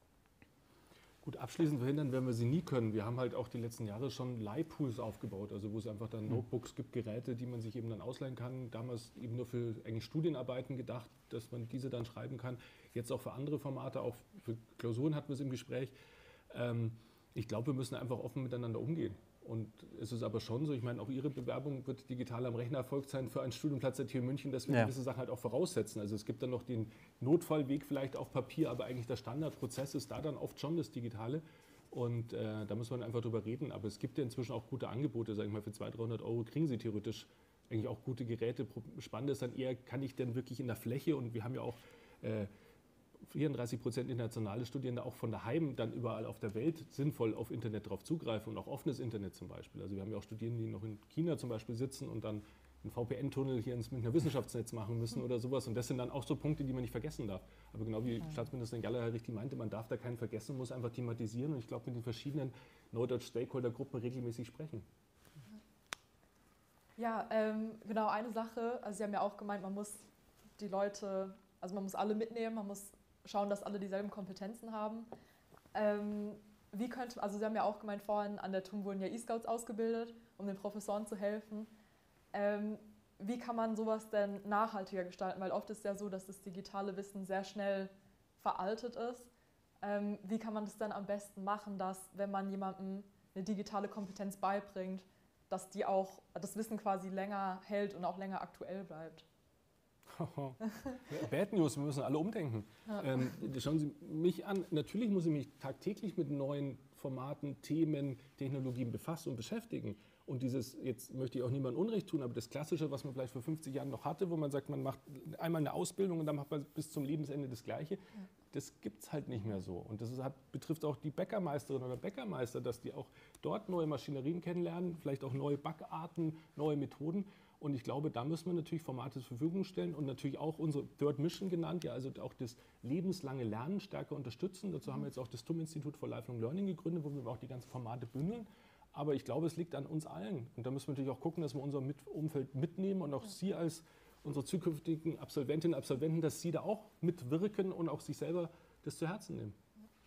Gut, abschließend verhindern werden wir sie nie können. Wir haben halt auch die letzten Jahre schon Leihpools aufgebaut, also wo es einfach dann Notebooks gibt, Geräte, die man sich eben dann ausleihen kann. Damals eben nur für eigentlich Studienarbeiten gedacht, dass man diese dann schreiben kann. Jetzt auch für andere Formate, auch für Klausuren hatten wir es im Gespräch. Ähm, ich glaube, wir müssen einfach offen miteinander umgehen. Und es ist aber schon so, ich meine, auch Ihre Bewerbung wird digital am Rechner erfolgt sein für einen Studienplatz der T U München, dass wir ja. gewisse Sachen halt auch voraussetzen. Also es gibt dann noch den Notfallweg vielleicht auf Papier, aber eigentlich der Standardprozess ist da dann oft schon das Digitale. Und äh, da muss man einfach drüber reden. Aber es gibt ja inzwischen auch gute Angebote, sage ich mal, für zweihundert, dreihundert Euro kriegen Sie theoretisch eigentlich auch gute Geräte. Spannend ist dann eher, kann ich denn wirklich in der Fläche, und wir haben ja auch äh, vierunddreißig Prozent internationale Studierende auch von daheim dann überall auf der Welt sinnvoll auf Internet drauf zugreifen und auch offenes Internet zum Beispiel. Also wir haben ja auch Studierende, die noch in China zum Beispiel sitzen und dann einen V P N-Tunnel hier ins Münchner Wissenschaftsnetz machen müssen oder sowas. Und das sind dann auch so Punkte, die man nicht vergessen darf. Aber genau wie Staatsministerin Galler richtig meinte, man darf da keinen vergessen, muss einfach thematisieren und ich glaube, mit den verschiedenen Neudeutsch-Stakeholder-Gruppen regelmäßig sprechen. Ja, ähm, genau, eine Sache, also Sie haben ja auch gemeint, man muss die Leute, also man muss alle mitnehmen, man muss schauen, dass alle dieselben Kompetenzen haben. Ähm, wie könnte, also Sie haben ja auch gemeint, vorhin an der T U M wurden ja E-Scouts ausgebildet, um den Professoren zu helfen. Ähm, wie kann man sowas denn nachhaltiger gestalten? Weil oft ist ja so, dass das digitale Wissen sehr schnell veraltet ist. Ähm, wie kann man das dann am besten machen, dass, wenn man jemandem eine digitale Kompetenz beibringt, dass die auch das Wissen quasi länger hält und auch länger aktuell bleibt? Bad News, wir müssen alle umdenken. Ja. Ähm, schauen Sie mich an, natürlich muss ich mich tagtäglich mit neuen Formaten, Themen, Technologien befassen und beschäftigen. Und dieses, jetzt möchte ich auch niemandem Unrecht tun, aber das Klassische, was man vielleicht vor fünfzig Jahren noch hatte, wo man sagt, man macht einmal eine Ausbildung und dann macht man bis zum Lebensende das Gleiche, ja. Das gibt es halt nicht mehr so. Und das ist, hat, betrifft auch die Bäckermeisterin oder Bäckermeister, dass die auch dort neue Maschinerien kennenlernen, vielleicht auch neue Backarten, neue Methoden. Und ich glaube, da müssen wir natürlich Formate zur Verfügung stellen und natürlich auch unsere Third Mission genannt, ja, also auch das lebenslange Lernen stärker unterstützen. Dazu haben wir jetzt auch das T U M-Institut for Lifelong Learning gegründet, wo wir auch die ganzen Formate bündeln. Aber ich glaube, es liegt an uns allen. Und da müssen wir natürlich auch gucken, dass wir unser Umfeld mitnehmen und auch ja. Sie als unsere zukünftigen Absolventinnen und Absolventen, dass Sie da auch mitwirken und auch sich selber das zu Herzen nehmen.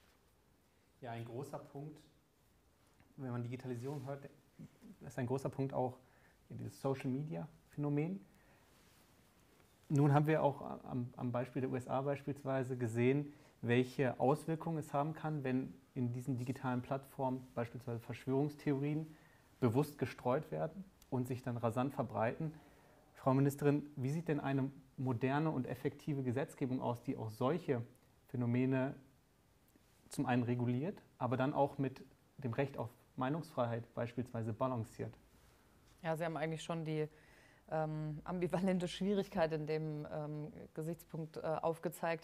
Ja, ein großer Punkt, wenn man Digitalisierung hört, ist ein großer Punkt auch dieses Social-Media-Phänomen. Nun haben wir auch am, am Beispiel der U S A beispielsweise gesehen, welche Auswirkungen es haben kann, wenn in diesen digitalen Plattformen beispielsweise Verschwörungstheorien bewusst gestreut werden und sich dann rasant verbreiten. Frau Ministerin, wie sieht denn eine moderne und effektive Gesetzgebung aus, die auch solche Phänomene zum einen reguliert, aber dann auch mit dem Recht auf Meinungsfreiheit beispielsweise balanciert? Ja, Sie haben eigentlich schon die ähm, ambivalente Schwierigkeit in dem ähm, Gesichtspunkt äh, aufgezeigt.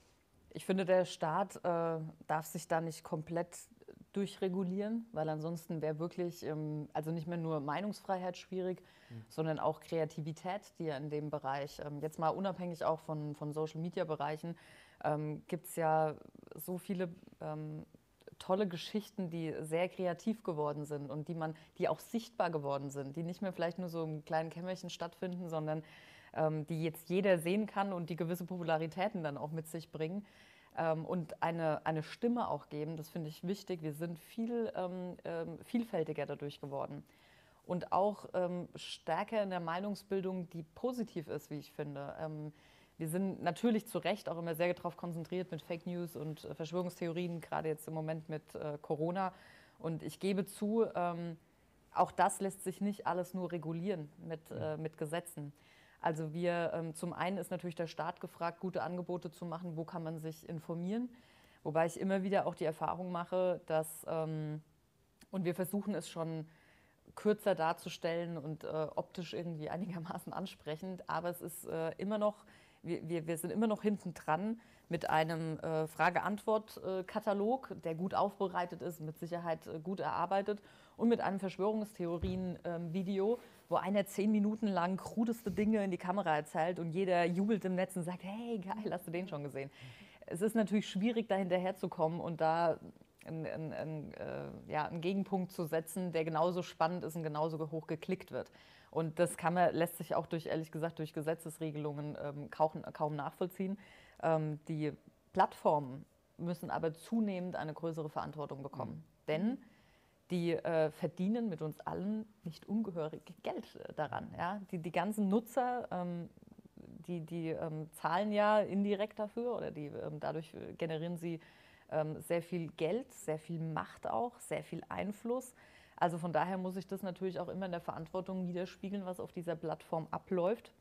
Ich finde, der Staat äh, darf sich da nicht komplett durchregulieren, weil ansonsten wäre wirklich, ähm, also nicht mehr nur Meinungsfreiheit schwierig, mhm. sondern auch Kreativität, die ja in dem Bereich, ähm, jetzt mal unabhängig auch von, von Social-Media-Bereichen, ähm, gibt es ja so viele ähm, tolle Geschichten, die sehr kreativ geworden sind und die man, die auch sichtbar geworden sind, die nicht mehr vielleicht nur so im kleinen Kämmerchen stattfinden, sondern ähm, die jetzt jeder sehen kann und die gewisse Popularitäten dann auch mit sich bringen ähm, und eine, eine Stimme auch geben. Das finde ich wichtig. Wir sind viel ähm, ähm, vielfältiger dadurch geworden und auch ähm, stärker in der Meinungsbildung, die positiv ist, wie ich finde. Ähm, Wir sind natürlich zu Recht auch immer sehr darauf konzentriert mit Fake News und äh, Verschwörungstheorien, gerade jetzt im Moment mit äh, Corona. Und ich gebe zu, ähm, auch das lässt sich nicht alles nur regulieren mit, äh, mit Gesetzen. Also wir, ähm, zum einen ist natürlich der Staat gefragt, gute Angebote zu machen, wo kann man sich informieren. Wobei ich immer wieder auch die Erfahrung mache, dass, ähm, und wir versuchen es schon kürzer darzustellen und äh, optisch irgendwie einigermaßen ansprechend, aber es ist äh, immer noch, Wir, wir, wir sind immer noch hinten dran mit einem äh, Frage-Antwort-Katalog, der gut aufbereitet ist, mit Sicherheit äh, gut erarbeitet und mit einem Verschwörungstheorien-Video, äh, wo einer zehn Minuten lang krudeste Dinge in die Kamera erzählt und jeder jubelt im Netz und sagt, hey, geil, hast du den schon gesehen? Es ist natürlich schwierig, da hinterherzukommen und da einen, einen, einen, äh, ja, einen Gegenpunkt zu setzen, der genauso spannend ist und genauso hoch geklickt wird. Und das kann man, lässt sich auch durch, ehrlich gesagt, durch Gesetzesregelungen ähm, kaum, kaum nachvollziehen. Ähm, die Plattformen müssen aber zunehmend eine größere Verantwortung bekommen. Mhm. Denn die äh, verdienen mit uns allen nicht ungehörig Geld äh, daran. Ja? Die, die ganzen Nutzer, ähm, die, die ähm, zahlen ja indirekt dafür oder die, ähm, dadurch generieren sie ähm, sehr viel Geld, sehr viel Macht auch, sehr viel Einfluss. Also von daher muss ich das natürlich auch immer in der Verantwortung widerspiegeln, was auf dieser Plattform abläuft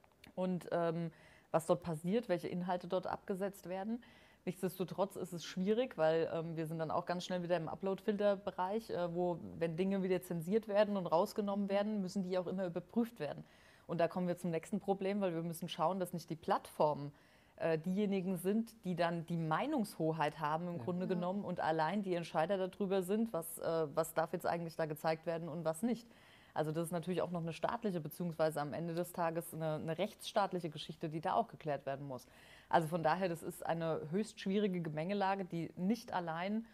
und ähm, was dort passiert, welche Inhalte dort abgesetzt werden. Nichtsdestotrotz ist es schwierig, weil ähm, wir sind dann auch ganz schnell wieder im Upload-Filter-Bereich, äh, wo, wenn Dinge wieder zensiert werden und rausgenommen werden, müssen die auch immer überprüft werden. Und da kommen wir zum nächsten Problem, weil wir müssen schauen, dass nicht die Plattformen äh, diejenigen sind, die dann die Meinungshoheit haben im ja. Grunde ja. genommen und allein die Entscheider darüber sind, was, äh, was darf jetzt eigentlich da gezeigt werden und was nicht. Also das ist natürlich auch noch eine staatliche, beziehungsweise am Ende des Tages eine, eine rechtsstaatliche Geschichte, die da auch geklärt werden muss. Also von daher, das ist eine höchst schwierige Gemengelage, die nicht allein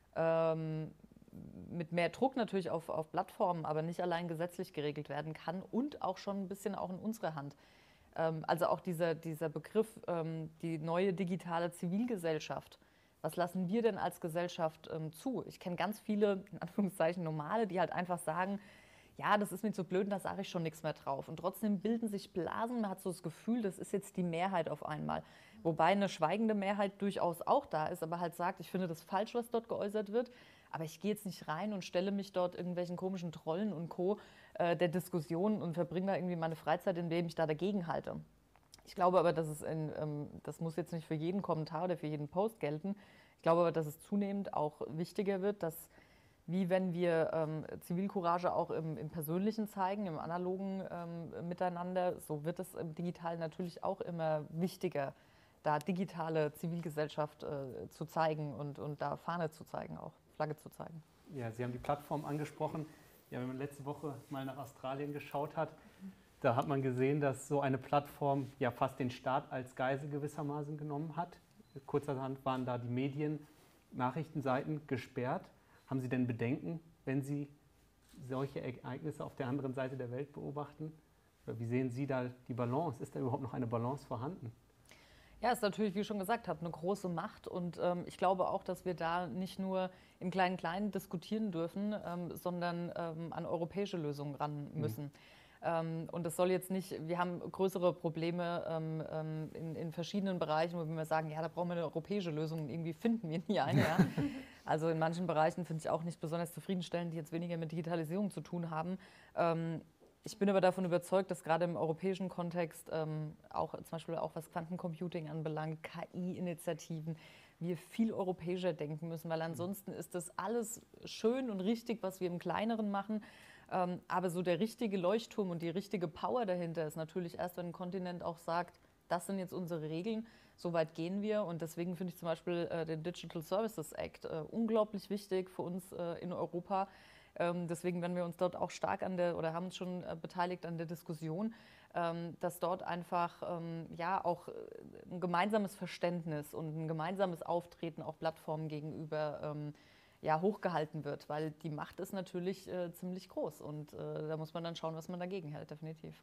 ähm, mit mehr Druck natürlich auf, auf Plattformen, aber nicht allein gesetzlich geregelt werden kann und auch schon ein bisschen auch in unserer Hand. Ähm, also auch dieser, dieser Begriff, ähm, die neue digitale Zivilgesellschaft. Was lassen wir denn als Gesellschaft ähm, zu? Ich kenne ganz viele, in Anführungszeichen, Normale, die halt einfach sagen, ja, das ist mir zu blöd, da sage ich schon nichts mehr drauf. Und trotzdem bilden sich Blasen, man hat so das Gefühl, das ist jetzt die Mehrheit auf einmal. Wobei eine schweigende Mehrheit durchaus auch da ist, aber halt sagt, ich finde das falsch, was dort geäußert wird, aber ich gehe jetzt nicht rein und stelle mich dort irgendwelchen komischen Trollen und Co. Äh, der Diskussion und verbringe da irgendwie meine Freizeit, indem ich da dagegen halte. Ich glaube aber, dass es in, ähm, das muss jetzt nicht für jeden Kommentar oder für jeden Post gelten. Ich glaube aber, dass es zunehmend auch wichtiger wird, dass, wie wenn wir ähm, Zivilcourage auch im, im Persönlichen zeigen, im analogen ähm, Miteinander, so wird es im Digitalen natürlich auch immer wichtiger, da digitale Zivilgesellschaft äh, zu zeigen und, und da Fahne zu zeigen, auch Flagge zu zeigen. Ja, Sie haben die Plattform angesprochen. Ja, wenn man letzte Woche mal nach Australien geschaut hat, da hat man gesehen, dass so eine Plattform ja fast den Staat als Geisel gewissermaßen genommen hat. Kurzerhand waren da die Medien, Nachrichtenseiten gesperrt. Haben Sie denn Bedenken, wenn Sie solche Ereignisse auf der anderen Seite der Welt beobachten? Oder wie sehen Sie da die Balance? Ist da überhaupt noch eine Balance vorhanden? Ja, ist natürlich, wie ich schon gesagt habe, eine große Macht. Und ähm, ich glaube auch, dass wir da nicht nur im Kleinen-Kleinen diskutieren dürfen, ähm, sondern ähm, an europäische Lösungen ran müssen. Mhm. Ähm, und das soll jetzt nicht, wir haben größere Probleme ähm, in, in verschiedenen Bereichen, wo wir sagen, ja, da brauchen wir eine europäische Lösung. Und irgendwie finden wir nie eine. Ja? Also in manchen Bereichen finde ich auch nicht besonders zufriedenstellend, die jetzt weniger mit Digitalisierung zu tun haben. Ähm, Ich bin aber davon überzeugt, dass gerade im europäischen Kontext, ähm, auch zum Beispiel auch was Quantencomputing anbelangt, K I-Initiativen, wir viel europäischer denken müssen, weil ansonsten ist das alles schön und richtig, was wir im Kleineren machen. Ähm, aber so der richtige Leuchtturm und die richtige Power dahinter ist natürlich erst, wenn ein Kontinent auch sagt, das sind jetzt unsere Regeln, so weit gehen wir. Und deswegen finde ich zum Beispiel äh, den Digital Services Act äh, unglaublich wichtig für uns äh, in Europa. Ähm, deswegen werden wir uns dort auch stark an der, oder haben uns schon äh, beteiligt an der Diskussion, ähm, dass dort einfach ähm, ja auch ein gemeinsames Verständnis und ein gemeinsames Auftreten auch Plattformen gegenüber ähm, ja, hochgehalten wird, weil die Macht ist natürlich äh, ziemlich groß und äh, da muss man dann schauen, was man dagegen hält, definitiv.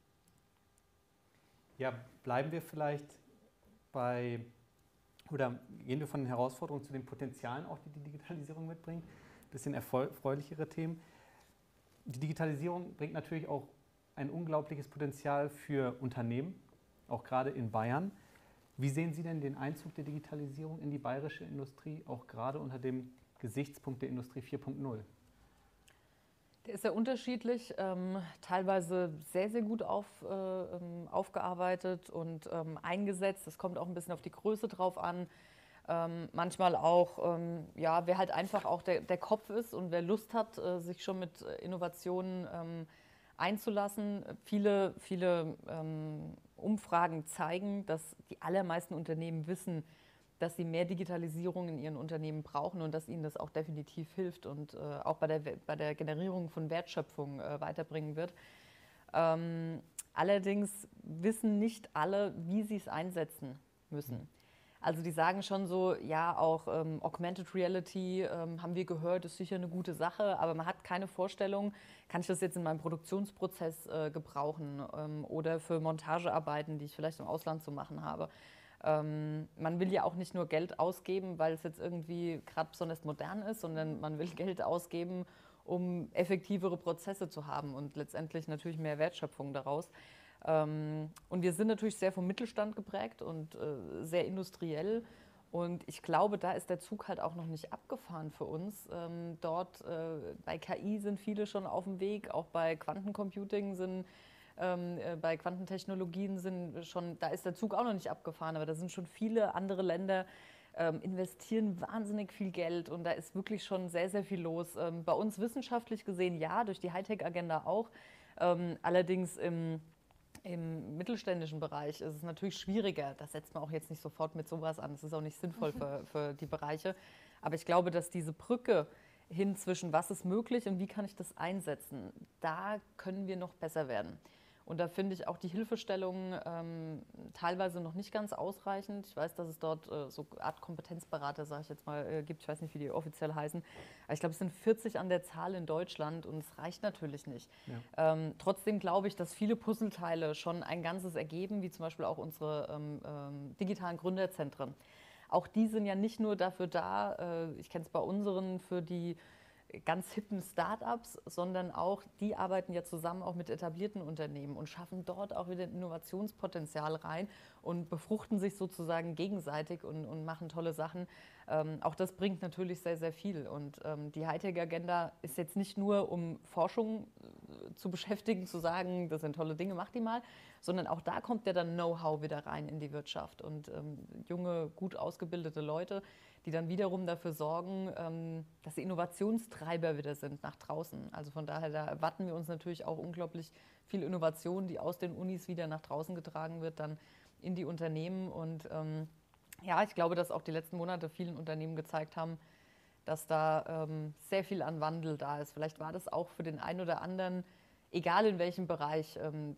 Ja, bleiben wir vielleicht bei, oder gehen wir von den Herausforderungen zu den Potenzialen auch, die die Digitalisierung mitbringt. Bisschen erfreulichere Themen. Die Digitalisierung bringt natürlich auch ein unglaubliches Potenzial für Unternehmen, auch gerade in Bayern. Wie sehen Sie denn den Einzug der Digitalisierung in die bayerische Industrie, auch gerade unter dem Gesichtspunkt der Industrie vier Punkt null? Der ist sehr unterschiedlich, ähm, teilweise sehr, sehr gut auf, äh, aufgearbeitet und ähm, eingesetzt. Es kommt auch ein bisschen auf die Größe drauf an. Ähm, manchmal auch, ähm, ja, wer halt einfach auch der, der Kopf ist und wer Lust hat, äh, sich schon mit Innovationen ähm, einzulassen. Viele, viele ähm, Umfragen zeigen, dass die allermeisten Unternehmen wissen, dass sie mehr Digitalisierung in ihren Unternehmen brauchen und dass ihnen das auch definitiv hilft und äh, auch bei der, bei der Generierung von Wertschöpfung äh, weiterbringen wird. Ähm, allerdings wissen nicht alle, wie sie es einsetzen müssen. Also die sagen schon so, ja, auch ähm, Augmented Reality ähm, haben wir gehört, ist sicher eine gute Sache, aber man hat keine Vorstellung, kann ich das jetzt in meinem Produktionsprozess äh, gebrauchen ähm, oder für Montagearbeiten, die ich vielleicht im Ausland zu machen habe. Ähm, man will ja auch nicht nur Geld ausgeben, weil es jetzt irgendwie gerade besonders modern ist, sondern man will Geld ausgeben, um effektivere Prozesse zu haben und letztendlich natürlich mehr Wertschöpfung daraus. Ähm, und wir sind natürlich sehr vom Mittelstand geprägt und äh, sehr industriell. Und ich glaube, da ist der Zug halt auch noch nicht abgefahren für uns. Ähm, dort äh, bei K I sind viele schon auf dem Weg, auch bei Quantencomputing sind, ähm, äh, bei Quantentechnologien sind schon, da ist der Zug auch noch nicht abgefahren, aber da sind schon viele andere Länder, ähm, investieren wahnsinnig viel Geld und da ist wirklich schon sehr, sehr viel los. Ähm, bei uns wissenschaftlich gesehen ja, durch die Hightech-Agenda auch. Ähm, allerdings im Im mittelständischen Bereich ist es natürlich schwieriger. Das setzt man auch jetzt nicht sofort mit sowas an. Das ist auch nicht sinnvoll für, für die Bereiche. Aber ich glaube, dass diese Brücke hin zwischen was ist möglich und wie kann ich das einsetzen. Da können wir noch besser werden. Und da finde ich auch die Hilfestellungen ähm, teilweise noch nicht ganz ausreichend. Ich weiß, dass es dort äh, so eine Art Kompetenzberater, sage ich jetzt mal, äh, gibt. Ich weiß nicht, wie die offiziell heißen. Aber ich glaube, es sind vierzig an der Zahl in Deutschland und es reicht natürlich nicht. Ja. Ähm, trotzdem glaube ich, dass viele Puzzleteile schon ein Ganzes ergeben, wie zum Beispiel auch unsere ähm, ähm, digitalen Gründerzentren. Auch die sind ja nicht nur dafür da, äh, ich kenne es bei unseren, für die ganz hippen Start-ups, sondern auch, die arbeiten ja zusammen auch mit etablierten Unternehmen und schaffen dort auch wieder Innovationspotenzial rein und befruchten sich sozusagen gegenseitig und, und machen tolle Sachen. Ähm, auch das bringt natürlich sehr, sehr viel. Und ähm, die Hightech-Agenda ist jetzt nicht nur, um Forschung äh, zu beschäftigen, zu sagen, das sind tolle Dinge, mach die mal, sondern auch da kommt ja dann Know-how wieder rein in die Wirtschaft und ähm, junge, gut ausgebildete Leute, die dann wiederum dafür sorgen, ähm, dass sie Innovationstreiber wieder sind nach draußen. Also von daher, da erwarten wir uns natürlich auch unglaublich viel Innovation, die aus den Unis wieder nach draußen getragen wird, dann in die Unternehmen. Und ähm, ja, ich glaube, dass auch die letzten Monate vielen Unternehmen gezeigt haben, dass da ähm, sehr viel an Wandel da ist. Vielleicht war das auch für den einen oder anderen, egal in welchem Bereich, ähm,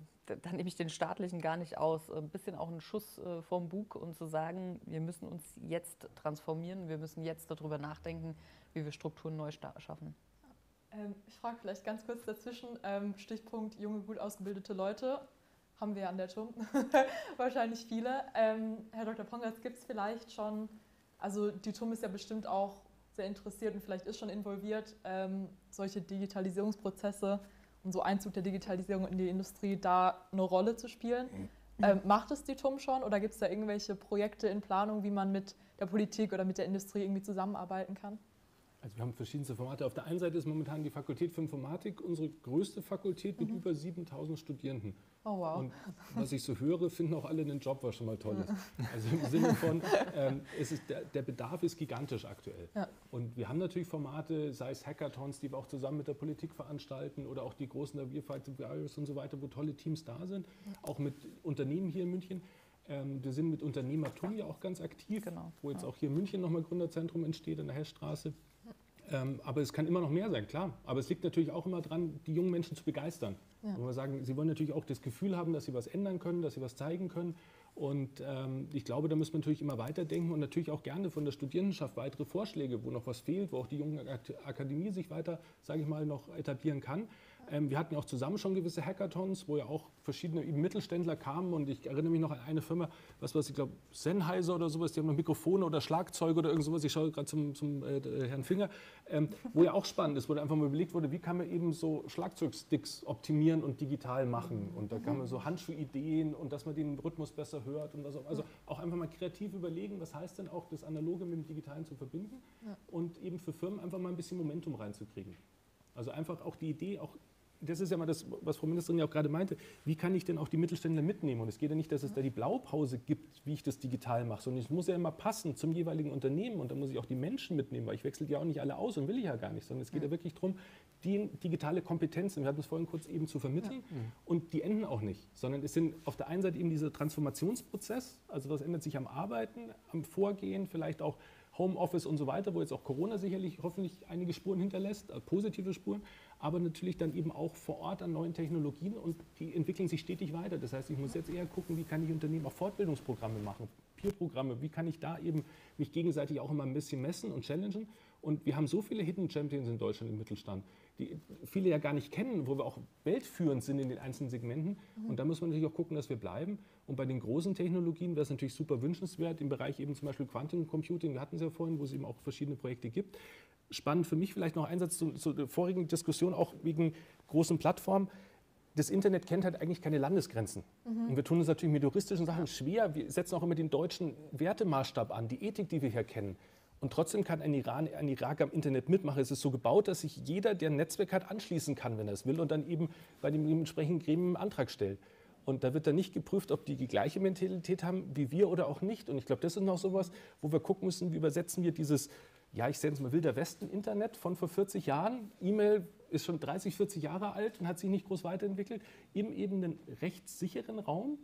da nehme ich den staatlichen gar nicht aus, ein bisschen auch ein Schuss äh, vom Bug und zu sagen, wir müssen uns jetzt transformieren, wir müssen jetzt darüber nachdenken, wie wir Strukturen neu schaffen. Ähm, ich frage vielleicht ganz kurz dazwischen, ähm, Stichpunkt junge, gut ausgebildete Leute, haben wir an der T U M wahrscheinlich viele. Ähm, Herr Doktor Pongratz, gibt es vielleicht schon, also die T U M ist ja bestimmt auch sehr interessiert und vielleicht ist schon involviert, ähm, solche Digitalisierungsprozesse und so Einzug der Digitalisierung in die Industrie da eine Rolle zu spielen. Mhm. Ähm, macht es die T U M schon oder gibt es da irgendwelche Projekte in Planung, wie man mit der Politik oder mit der Industrie irgendwie zusammenarbeiten kann? Also wir haben verschiedenste Formate. Auf der einen Seite ist momentan die Fakultät für Informatik unsere größte Fakultät mit mhm. über siebentausend Studierenden. Oh wow. Und was ich so höre, finden auch alle einen Job, was schon mal toll ist. Also im Sinne von, ähm, es ist, der, der Bedarf ist gigantisch aktuell. Ja. Und wir haben natürlich Formate, sei es Hackathons, die wir auch zusammen mit der Politik veranstalten oder auch die großen Wir Fight the Virus und so weiter, wo tolle Teams da sind, mhm. auch mit Unternehmen hier in München. Ähm, wir sind mit Unternehmertum ja auch ganz aktiv, genau. wo jetzt auch hier in München nochmal Gründerzentrum entsteht, an der Hessstraße. Ähm, aber es kann immer noch mehr sein, klar. Aber es liegt natürlich auch immer dran, die jungen Menschen zu begeistern. Ja. Wo wir sagen, sie wollen natürlich auch das Gefühl haben, dass sie was ändern können, dass sie was zeigen können. Und ähm, ich glaube, da müssen wir natürlich immer weiterdenken und natürlich auch gerne von der Studierendenschaft weitere Vorschläge, wo noch was fehlt, wo auch die junge Akademie sich weiter, sage ich mal, noch etablieren kann. Ähm, wir hatten ja auch zusammen schon gewisse Hackathons, wo ja auch verschiedene eben Mittelständler kamen und ich erinnere mich noch an eine Firma, was war es, ich glaube Sennheiser oder sowas, die haben noch Mikrofone oder Schlagzeuge oder irgend sowas, ich schaue gerade zum, zum äh, Herrn Finger, ähm, wo ja auch spannend ist, wo einfach mal überlegt wurde, wie kann man eben so Schlagzeugsticks optimieren und digital machen und da kann man so Handschuhideen und dass man den Rhythmus besser hört und was auch, also auch einfach mal kreativ überlegen, was heißt denn auch das Analoge mit dem Digitalen zu verbinden ja. und eben für Firmen einfach mal ein bisschen Momentum reinzukriegen. Also einfach auch die Idee, auch das ist ja mal das, was Frau Ministerin ja auch gerade meinte, wie kann ich denn auch die Mittelständler mitnehmen? Und es geht ja nicht, dass es da die Blaupause gibt, wie ich das digital mache, sondern es muss ja immer passen zum jeweiligen Unternehmen und da muss ich auch die Menschen mitnehmen, weil ich wechsle die auch nicht alle aus und will ich ja gar nicht, sondern es geht ja, ja wirklich darum, die digitale Kompetenzen, wir hatten es vorhin kurz eben zu vermitteln ja. und die enden auch nicht, sondern es sind auf der einen Seite eben dieser Transformationsprozess, also was ändert sich am Arbeiten, am Vorgehen, vielleicht auch Homeoffice und so weiter, wo jetzt auch Corona sicherlich hoffentlich einige Spuren hinterlässt, äh, positive Spuren, aber natürlich dann eben auch vor Ort an neuen Technologien und die entwickeln sich stetig weiter. Das heißt, ich muss jetzt eher gucken, wie kann ich Unternehmen auch Fortbildungsprogramme machen, Peer-Programme, wie kann ich da eben mich gegenseitig auch immer ein bisschen messen und challengen. Und wir haben so viele Hidden Champions in Deutschland im Mittelstand, die viele ja gar nicht kennen, wo wir auch weltführend sind in den einzelnen Segmenten. Mhm. Und da muss man natürlich auch gucken, dass wir bleiben. Und bei den großen Technologien wäre es natürlich super wünschenswert, im Bereich eben zum Beispiel Quantum Computing, wir hatten es ja vorhin, wo es eben auch verschiedene Projekte gibt. Spannend für mich vielleicht noch ein Satz zu, zu der vorigen Diskussion, auch wegen großen Plattformen. Das Internet kennt halt eigentlich keine Landesgrenzen. Mhm. Und wir tun uns natürlich mit juristischen Sachen schwer. Wir setzen auch immer den deutschen Wertemaßstab an, die Ethik, die wir hier kennen. Und trotzdem kann ein, Iran, ein Irak am Internet mitmachen. Es ist so gebaut, dass sich jeder, der ein Netzwerk hat, anschließen kann, wenn er es will und dann eben bei dem entsprechenden Gremium einen Antrag stellt. Und da wird dann nicht geprüft, ob die die gleiche Mentalität haben wie wir oder auch nicht. Und ich glaube, das ist noch sowas, wo wir gucken müssen, wie übersetzen wir dieses, ja, ich nenne es mal Wilder Westen-Internet von vor vierzig Jahren. E-Mail ist schon dreißig, vierzig Jahre alt und hat sich nicht groß weiterentwickelt, in eben einen rechtssicheren Raum,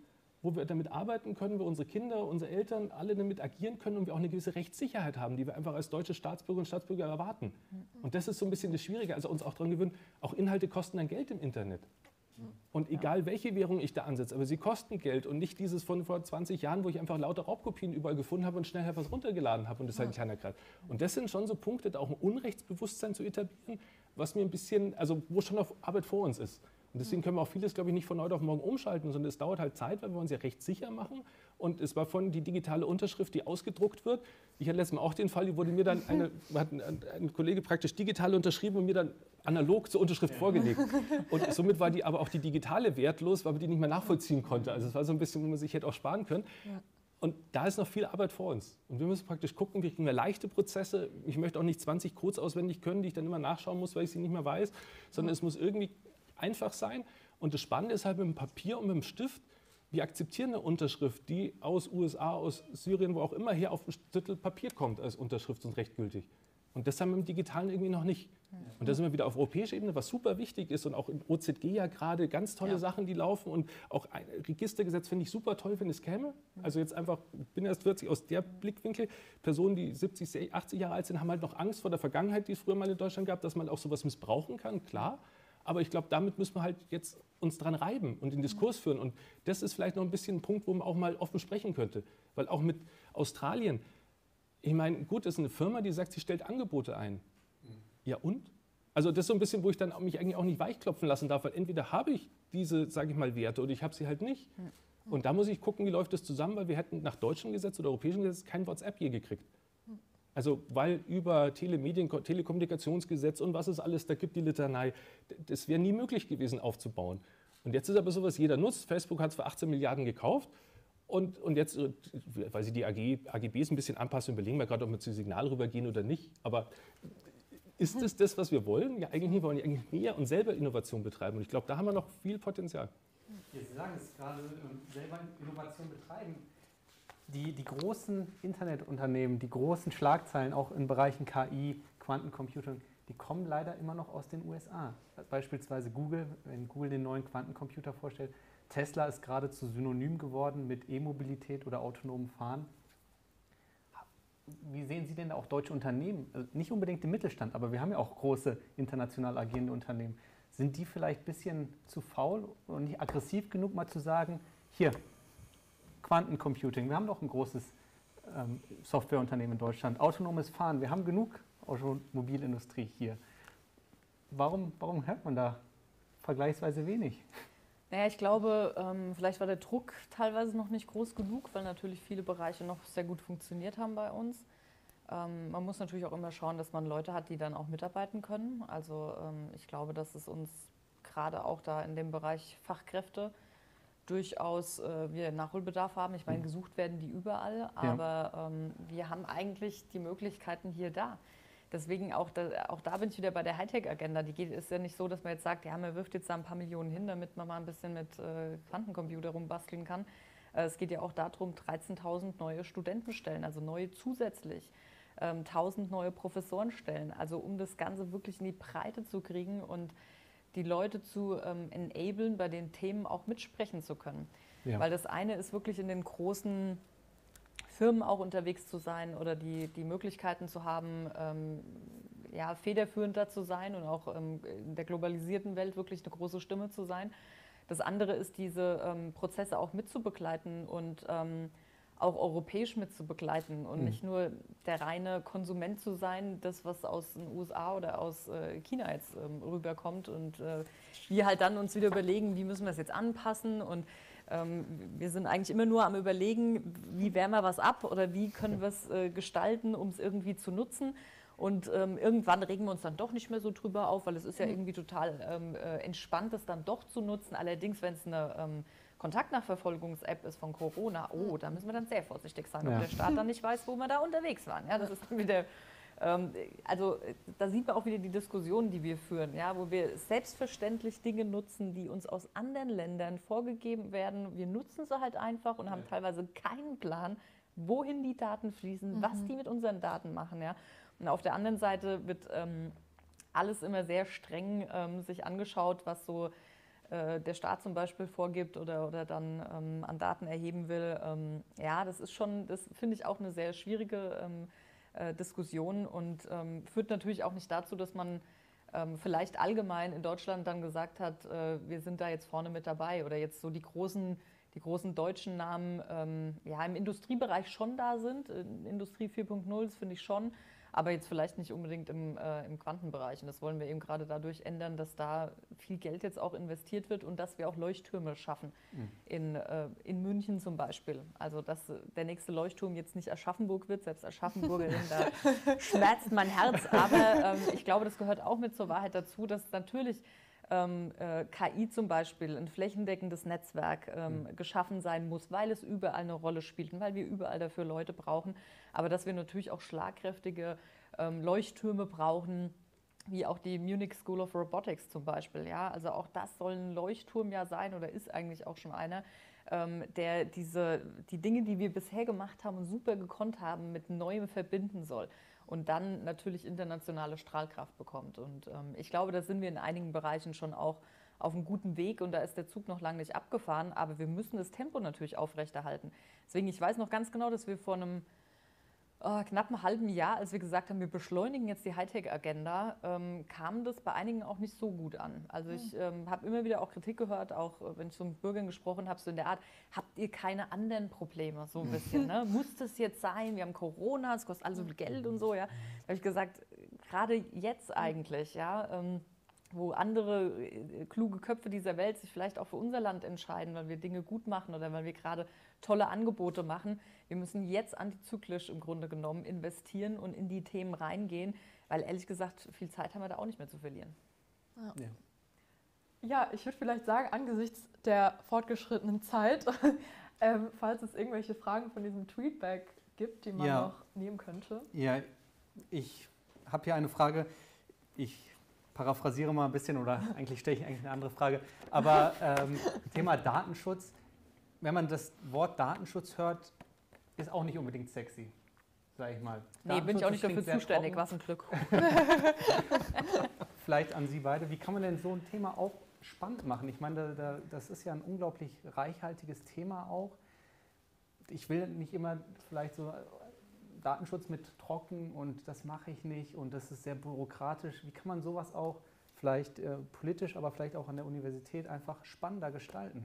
wo wir damit arbeiten können, wo unsere Kinder, unsere Eltern alle damit agieren können und wir auch eine gewisse Rechtssicherheit haben, die wir einfach als deutsche Staatsbürger und Staatsbürger erwarten. Und das ist so ein bisschen das Schwierige, also uns auch daran gewöhnen, auch Inhalte kosten dann Geld im Internet. Und egal welche Währung ich da ansetze, aber sie kosten Geld und nicht dieses von vor zwanzig Jahren, wo ich einfach lauter Raubkopien überall gefunden habe und schnell was runtergeladen habe und das halt keiner greift. Und das sind schon so Punkte, da auch ein Unrechtsbewusstsein zu etablieren, was mir ein bisschen, also wo schon noch Arbeit vor uns ist. Und deswegen können wir auch vieles, glaube ich, nicht von heute auf morgen umschalten, sondern es dauert halt Zeit, weil wir uns ja rechtssicher machen. Und es war von die digitale Unterschrift, die ausgedruckt wird. Ich hatte letztes Mal auch den Fall, die wurde mir dann, eine, hat ein, ein Kollege praktisch digital unterschrieben und mir dann analog zur Unterschrift ja. vorgelegt. Und somit war die aber auch die digitale wertlos, weil man die nicht mehr nachvollziehen konnte. Also es war so ein bisschen, wo man sich hätte auch sparen können. Ja. Und da ist noch viel Arbeit vor uns. Und wir müssen praktisch gucken, wie kriegen wir leichte Prozesse. Ich möchte auch nicht zwanzig Codes auswendig können, die ich dann immer nachschauen muss, weil ich sie nicht mehr weiß, sondern es muss irgendwie einfach sein. Und das Spannende ist halt mit dem Papier und mit dem Stift, wir akzeptieren eine Unterschrift, die aus U S A, aus Syrien, wo auch immer her auf ein Zettel Papier kommt als Unterschrift und rechtgültig. Und das haben wir im Digitalen irgendwie noch nicht. Und da sind wir wieder auf europäischer Ebene, was super wichtig ist und auch im O Z G ja gerade ganz tolle ja. Sachen, die laufen und auch ein Registergesetz finde ich super toll, wenn es käme. Also jetzt einfach, ich bin erst vierzig, aus der Blickwinkel, Personen, die siebzig, achtzig Jahre alt sind, haben halt noch Angst vor der Vergangenheit, die es früher mal in Deutschland gab, dass man auch sowas missbrauchen kann, klar. Aber ich glaube, damit müssen wir halt jetzt uns dran reiben und den Diskurs führen. Und das ist vielleicht noch ein bisschen ein Punkt, wo man auch mal offen sprechen könnte. Weil auch mit Australien, ich meine, gut, das ist eine Firma, die sagt, sie stellt Angebote ein. Ja und? Also das ist so ein bisschen, wo ich dann mich eigentlich auch nicht weichklopfen lassen darf, weil entweder habe ich diese, sage ich mal, Werte oder ich habe sie halt nicht. Und da muss ich gucken, wie läuft das zusammen, weil wir hätten nach deutschem Gesetz oder europäischem Gesetz kein WhatsApp je gekriegt. Also weil über Telemedien, Telekommunikationsgesetz und was es alles da gibt, die Litanei, das wäre nie möglich gewesen aufzubauen. Und jetzt ist aber so, was jeder nutzt. Facebook hat es für achtzehn Milliarden gekauft und, und jetzt, weil sie die A G, A G Bs ein bisschen anpassen, überlegen wir gerade, ob wir zu Signal rübergehen oder nicht. Aber ist es das, was wir wollen? Ja, eigentlich nicht. Wir wollen ja eigentlich mehr und selber Innovation betreiben. Und ich glaube, da haben wir noch viel Potenzial. Sie sagen es gerade, selber Innovation betreiben. Die, die großen Internetunternehmen, die großen Schlagzeilen auch in Bereichen K I, Quantencomputing, die kommen leider immer noch aus den U S A. Beispielsweise Google, wenn Google den neuen Quantencomputer vorstellt. Tesla ist geradezu synonym geworden mit E-Mobilität oder autonomem Fahren. Wie sehen Sie denn da auch deutsche Unternehmen? Also nicht unbedingt im Mittelstand, aber wir haben ja auch große international agierende Unternehmen. Sind die vielleicht ein bisschen zu faul und nicht aggressiv genug, mal zu sagen, hier, Quantencomputing, wir haben doch ein großes ähm, Softwareunternehmen in Deutschland, autonomes Fahren, wir haben genug Automobilindustrie hier. Warum, warum hört man da vergleichsweise wenig? Naja, ich glaube, ähm, vielleicht war der Druck teilweise noch nicht groß genug, weil natürlich viele Bereiche noch sehr gut funktioniert haben bei uns. Ähm, man muss natürlich auch immer schauen, dass man Leute hat, die dann auch mitarbeiten können. Also ähm, ich glaube, dass es uns gerade auch da in dem Bereich Fachkräfte durchaus äh, wir Nachholbedarf haben. Ich meine, gesucht werden die überall, aber ja. ähm, wir haben eigentlich die Möglichkeiten hier da. Deswegen auch da, auch da bin ich wieder bei der Hightech-Agenda. Die geht, ist ja nicht so, dass man jetzt sagt, ja, man wirft jetzt da ein paar Millionen hin, damit man mal ein bisschen mit äh, Quantencomputer rumbasteln kann. Äh, es geht ja auch darum, dreizehntausend neue Studentenstellen, also neue zusätzlich, ähm, tausend neue Professorenstellen, also um das Ganze wirklich in die Breite zu kriegen und die Leute zu ähm, enablen, bei den Themen auch mitsprechen zu können. Ja. Weil das eine ist wirklich in den großen Firmen auch unterwegs zu sein oder die, die Möglichkeiten zu haben, ähm, ja, federführender zu sein und auch ähm, in der globalisierten Welt wirklich eine große Stimme zu sein. Das andere ist, diese ähm, Prozesse auch mitzubegleiten und ähm, auch europäisch mitzubegleiten und mhm. nicht nur der reine Konsument zu sein, das, was aus den U S A oder aus äh, China jetzt ähm, rüberkommt und äh, wir halt dann uns wieder überlegen, wie müssen wir es jetzt anpassen und ähm, wir sind eigentlich immer nur am Überlegen, wie wehren wir was ab oder wie können wir es äh, gestalten, um es irgendwie zu nutzen. Und ähm, irgendwann regen wir uns dann doch nicht mehr so drüber auf, weil es ist ja irgendwie total ähm, äh, entspannt, das dann doch zu nutzen. Allerdings, wenn es eine ähm, Kontaktnachverfolgungs-App ist von Corona, oh, da müssen wir dann sehr vorsichtig sein, ja. ob der Staat dann nicht weiß, wo wir da unterwegs waren. Ja, das ist dann wieder, ähm, also da sieht man auch wieder die Diskussionen, die wir führen, ja, wo wir selbstverständlich Dinge nutzen, die uns aus anderen Ländern vorgegeben werden. Wir nutzen sie halt einfach und haben ja. teilweise keinen Plan, wohin die Daten fließen, mhm. was die mit unseren Daten machen. Ja. Und auf der anderen Seite wird ähm, alles immer sehr streng ähm, sich angeschaut, was so äh, der Staat zum Beispiel vorgibt oder, oder dann ähm, an Daten erheben will. Ähm, ja, das ist schon, das finde ich auch eine sehr schwierige ähm, äh, Diskussion und ähm, führt natürlich auch nicht dazu, dass man ähm, vielleicht allgemein in Deutschland dann gesagt hat, äh, wir sind da jetzt vorne mit dabei oder jetzt so die großen die großen deutschen Namen ähm, ja, im Industriebereich schon da sind. In Industrie vier Punkt null, das finde ich schon, aber jetzt vielleicht nicht unbedingt im, äh, im Quantenbereich. Und das wollen wir eben gerade dadurch ändern, dass da viel Geld jetzt auch investiert wird und dass wir auch Leuchttürme schaffen. Mhm. In, äh, in München zum Beispiel. Also dass der nächste Leuchtturm jetzt nicht Aschaffenburg wird, selbst Aschaffenburgerin, da schmerzt mein Herz. Aber ähm, ich glaube, das gehört auch mit zur Wahrheit dazu, dass natürlich Ähm, äh, K I zum Beispiel, ein flächendeckendes Netzwerk ähm, mhm. geschaffen sein muss, weil es überall eine Rolle spielt und weil wir überall dafür Leute brauchen. Aber dass wir natürlich auch schlagkräftige ähm, Leuchttürme brauchen, wie auch die Munich School of Robotics zum Beispiel. Ja? Also auch das soll ein Leuchtturm ja sein oder ist eigentlich auch schon einer, ähm, der diese, die Dinge, die wir bisher gemacht haben und super gekonnt haben, mit Neuem verbinden soll. Und dann natürlich internationale Strahlkraft bekommt. Und ähm, ich glaube, da sind wir in einigen Bereichen schon auch auf einem guten Weg und da ist der Zug noch lange nicht abgefahren, aber wir müssen das Tempo natürlich aufrechterhalten. Deswegen, ich weiß noch ganz genau, dass wir vor einem äh, knappen halben Jahr, als wir gesagt haben, wir beschleunigen jetzt die Hightech-Agenda, ähm, kam das bei einigen auch nicht so gut an. Also ich ähm, habe immer wieder auch Kritik gehört, auch äh, wenn ich so mit Bürgern gesprochen habe, so in der Art, habt ihr keine anderen Probleme, so ein bisschen, ne? Muss das jetzt sein, wir haben Corona, es kostet alles so viel Geld und so, ja. Da habe ich gesagt, gerade jetzt eigentlich, ja, ähm, wo andere äh, kluge Köpfe dieser Welt sich vielleicht auch für unser Land entscheiden, weil wir Dinge gut machen oder weil wir gerade tolle Angebote machen. Wir müssen jetzt antizyklisch im Grunde genommen investieren und in die Themen reingehen, weil ehrlich gesagt, viel Zeit haben wir da auch nicht mehr zu verlieren. Ja, ja. Ja, ich würde vielleicht sagen, angesichts der fortgeschrittenen Zeit, ähm, falls es irgendwelche Fragen von diesem Tweetback gibt, die man ja noch nehmen könnte. Ja, ich habe hier eine Frage. Ich paraphrasiere mal ein bisschen oder eigentlich stelle ich eigentlich eine andere Frage. Aber ähm, Thema Datenschutz, wenn man das Wort Datenschutz hört, ist auch nicht unbedingt sexy, sage ich mal. Nee, bin ich auch nicht dafür zuständig, was ein Glück. Vielleicht an Sie beide. Wie kann man denn so ein Thema auch spannend machen? Ich meine, da, da, das ist ja ein unglaublich reichhaltiges Thema auch. Ich will nicht immer vielleicht so Datenschutz mit trocken und das mache ich nicht und das ist sehr bürokratisch. Wie kann man sowas auch vielleicht äh, politisch, aber vielleicht auch an der Universität einfach spannender gestalten?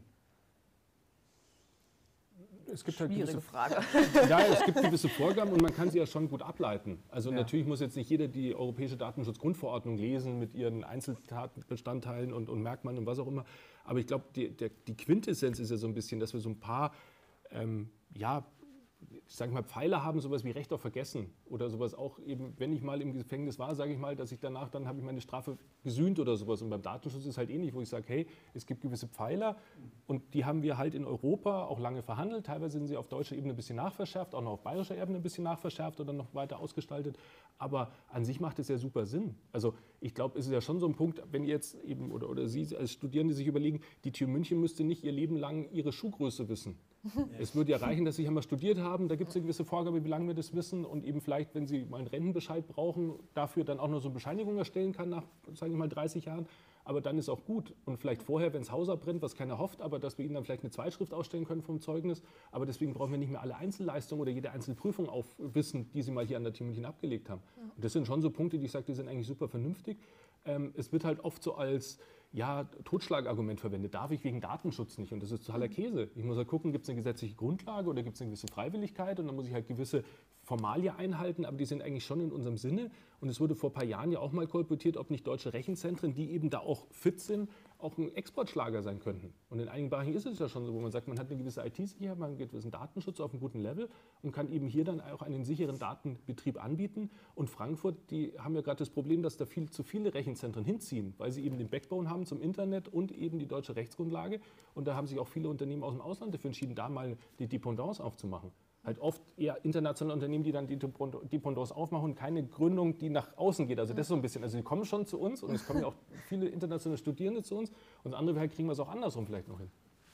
Es gibt halt Schwierige gewisse, Frage. Ja, es gibt gewisse Vorgaben und man kann sie ja schon gut ableiten. Also ja. Natürlich muss jetzt nicht jeder die Europäische Datenschutzgrundverordnung lesen mit ihren Einzelbestandteilen und, und Merkmalen und was auch immer. Aber ich glaube, die, der, die Quintessenz ist ja so ein bisschen, dass wir so ein paar, ähm, ja, ich sage mal, Pfeiler haben, sowas wie Recht auf Vergessen oder sowas auch eben, wenn ich mal im Gefängnis war, sage ich mal, dass ich danach, dann habe ich meine Strafe gesühnt oder sowas. Und beim Datenschutz ist es halt ähnlich, wo ich sage, hey, es gibt gewisse Pfeiler und die haben wir halt in Europa auch lange verhandelt. Teilweise sind sie auf deutscher Ebene ein bisschen nachverschärft, auch noch auf bayerischer Ebene ein bisschen nachverschärft oder noch weiter ausgestaltet. Aber an sich macht es ja super Sinn. Also ich glaube, es ist ja schon so ein Punkt, wenn ihr jetzt eben oder, oder Sie als Studierende sich überlegen, die T U München müsste nicht ihr Leben lang ihre Schuhgröße wissen. Ja. Es würde ja reichen, dass Sie einmal studiert haben, da gibt es eine gewisse Vorgabe, wie lange wir das wissen und eben vielleicht, wenn Sie mal einen Rentenbescheid brauchen, dafür dann auch nur so eine Bescheinigung erstellen kann nach, sage ich mal, dreißig Jahren. Aber dann ist auch gut. Und vielleicht vorher, wenn das Haus abbrennt, was keiner hofft, aber dass wir Ihnen dann vielleicht eine Zweitschrift ausstellen können vom Zeugnis. Aber deswegen brauchen wir nicht mehr alle Einzelleistungen oder jede Einzelprüfung aufwissen, die Sie mal hier an der T U München abgelegt haben. Ja. Und das sind schon so Punkte, die ich sage, die sind eigentlich super vernünftig. Ähm, es wird halt oft so als ja, Totschlagargument verwendet. Darf ich wegen Datenschutz nicht? Und das ist totaler Käse. Ich muss halt gucken, gibt es eine gesetzliche Grundlage oder gibt es eine gewisse Freiwilligkeit? Und dann muss ich halt gewisse Formalien einhalten, aber die sind eigentlich schon in unserem Sinne. Und es wurde vor ein paar Jahren ja auch mal kolportiert, ob nicht deutsche Rechenzentren, die eben da auch fit sind, auch ein Exportschlager sein könnten. Und in einigen Bereichen ist es ja schon so, wo man sagt, man hat eine gewisse I T-Sicherheit, man hat einen gewissen Datenschutz auf einem guten Level und kann eben hier dann auch einen sicheren Datenbetrieb anbieten. Und Frankfurt, die haben ja gerade das Problem, dass da viel zu viele Rechenzentren hinziehen, weil sie eben den Backbone haben zum Internet und eben die deutsche Rechtsgrundlage. Und da haben sich auch viele Unternehmen aus dem Ausland dafür entschieden, da mal die Dependance aufzumachen. Halt oft eher internationale Unternehmen, die dann die Dependance aufmachen und keine Gründung, die nach außen geht. Also das ist so ein bisschen, also die kommen schon zu uns und es kommen ja auch viele internationale Studierende zu uns und andere halt kriegen wir es auch andersrum vielleicht noch hin.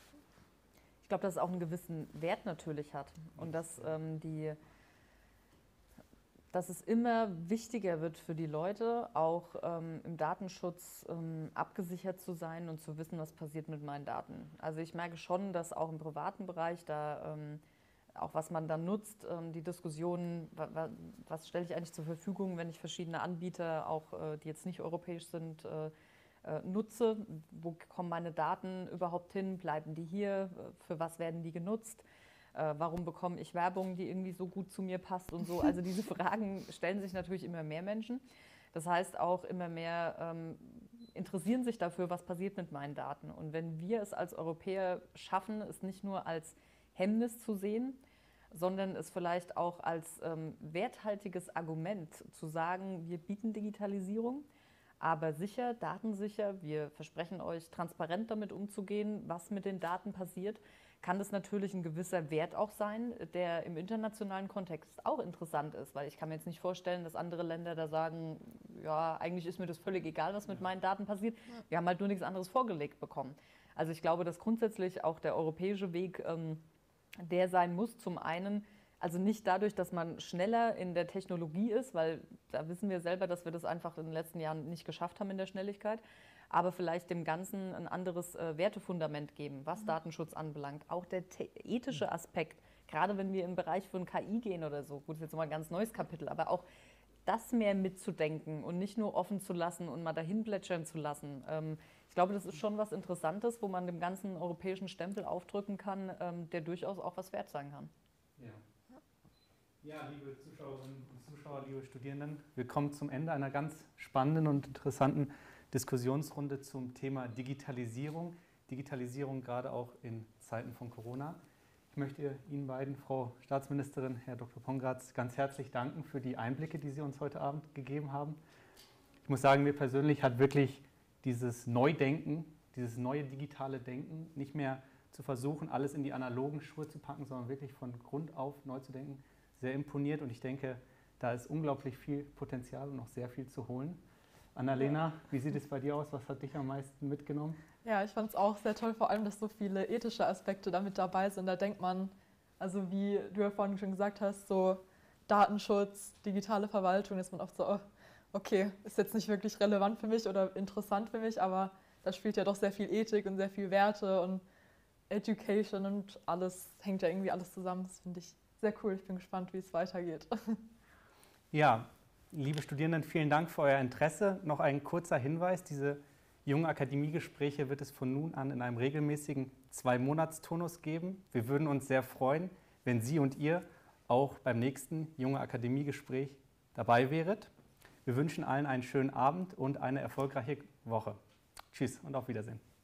Ich glaube, dass es auch einen gewissen Wert natürlich hat und dass ähm, die dass es immer wichtiger wird für die Leute, auch ähm, im Datenschutz ähm, abgesichert zu sein und zu wissen, was passiert mit meinen Daten. Also ich merke schon, dass auch im privaten Bereich da ähm, auch was man dann nutzt, ähm, die Diskussion, wa, wa, was stelle ich eigentlich zur Verfügung, wenn ich verschiedene Anbieter, auch äh, die jetzt nicht europäisch sind, äh, äh, nutze. Wo kommen meine Daten überhaupt hin? Bleiben die hier? Für was werden die genutzt? Äh, warum bekomme ich Werbung, die irgendwie so gut zu mir passt und so? Also diese Fragen stellen sich natürlich immer mehr Menschen. Das heißt auch immer mehr ähm, interessieren sich dafür, was passiert mit meinen Daten. Und wenn wir es als Europäer schaffen, es nicht nur als Hemmnis zu sehen, sondern es vielleicht auch als ähm, werthaltiges Argument zu sagen, wir bieten Digitalisierung, aber sicher, datensicher, wir versprechen euch, transparent damit umzugehen, was mit den Daten passiert, kann das natürlich ein gewisser Wert auch sein, der im internationalen Kontext auch interessant ist, weil ich kann mir jetzt nicht vorstellen, dass andere Länder da sagen, ja, eigentlich ist mir das völlig egal, was mit meinen Daten passiert, wir haben halt nur nichts anderes vorgelegt bekommen. Also ich glaube, dass grundsätzlich auch der europäische Weg ähm, der sein muss, zum einen, also nicht dadurch, dass man schneller in der Technologie ist, weil da wissen wir selber, dass wir das einfach in den letzten Jahren nicht geschafft haben in der Schnelligkeit, aber vielleicht dem Ganzen ein anderes äh, Wertefundament geben, was mhm. Datenschutz anbelangt. Auch der ethische Aspekt, gerade wenn wir im Bereich von K I gehen oder so, gut, das ist jetzt nochmal ein ganz neues Kapitel, aber auch das mehr mitzudenken und nicht nur offen zu lassen und mal dahin plätschern zu lassen. Ähm, ich glaube, das ist schon was Interessantes, wo man dem ganzen europäischen Stempel aufdrücken kann, ähm, der durchaus auch was wert sein kann. Ja. Ja, liebe Zuschauerinnen und Zuschauer, liebe Studierenden, wir kommen zum Ende einer ganz spannenden und interessanten Diskussionsrunde zum Thema Digitalisierung. Digitalisierung gerade auch in Zeiten von Corona. Ich möchte Ihnen beiden, Frau Staatsministerin, Herr Doktor Pongratz, ganz herzlich danken für die Einblicke, die Sie uns heute Abend gegeben haben. Ich muss sagen, mir persönlich hat wirklich dieses Neudenken, dieses neue digitale Denken, nicht mehr zu versuchen, alles in die analogen Schuhe zu packen, sondern wirklich von Grund auf neu zu denken, sehr imponiert. Und ich denke, da ist unglaublich viel Potenzial und noch sehr viel zu holen. Annalena, wie sieht es bei dir aus? Was hat dich am meisten mitgenommen? Ja, ich fand es auch sehr toll, vor allem, dass so viele ethische Aspekte damit dabei sind. Da denkt man, also wie du ja vorhin schon gesagt hast, so Datenschutz, digitale Verwaltung, ist man oft so, oh, okay, ist jetzt nicht wirklich relevant für mich oder interessant für mich, aber da spielt ja doch sehr viel Ethik und sehr viel Werte und Education und alles, hängt ja irgendwie alles zusammen. Das finde ich sehr cool. Ich bin gespannt, wie es weitergeht. Ja, liebe Studierenden, vielen Dank für euer Interesse. Noch ein kurzer Hinweis, diese jungen Akademiegespräche wird es von nun an in einem regelmäßigen Zwei-Monats-Turnus geben. Wir würden uns sehr freuen, wenn Sie und ihr auch beim nächsten Junge Akademiegespräch dabei wäret. Wir wünschen allen einen schönen Abend und eine erfolgreiche Woche. Tschüss und auf Wiedersehen.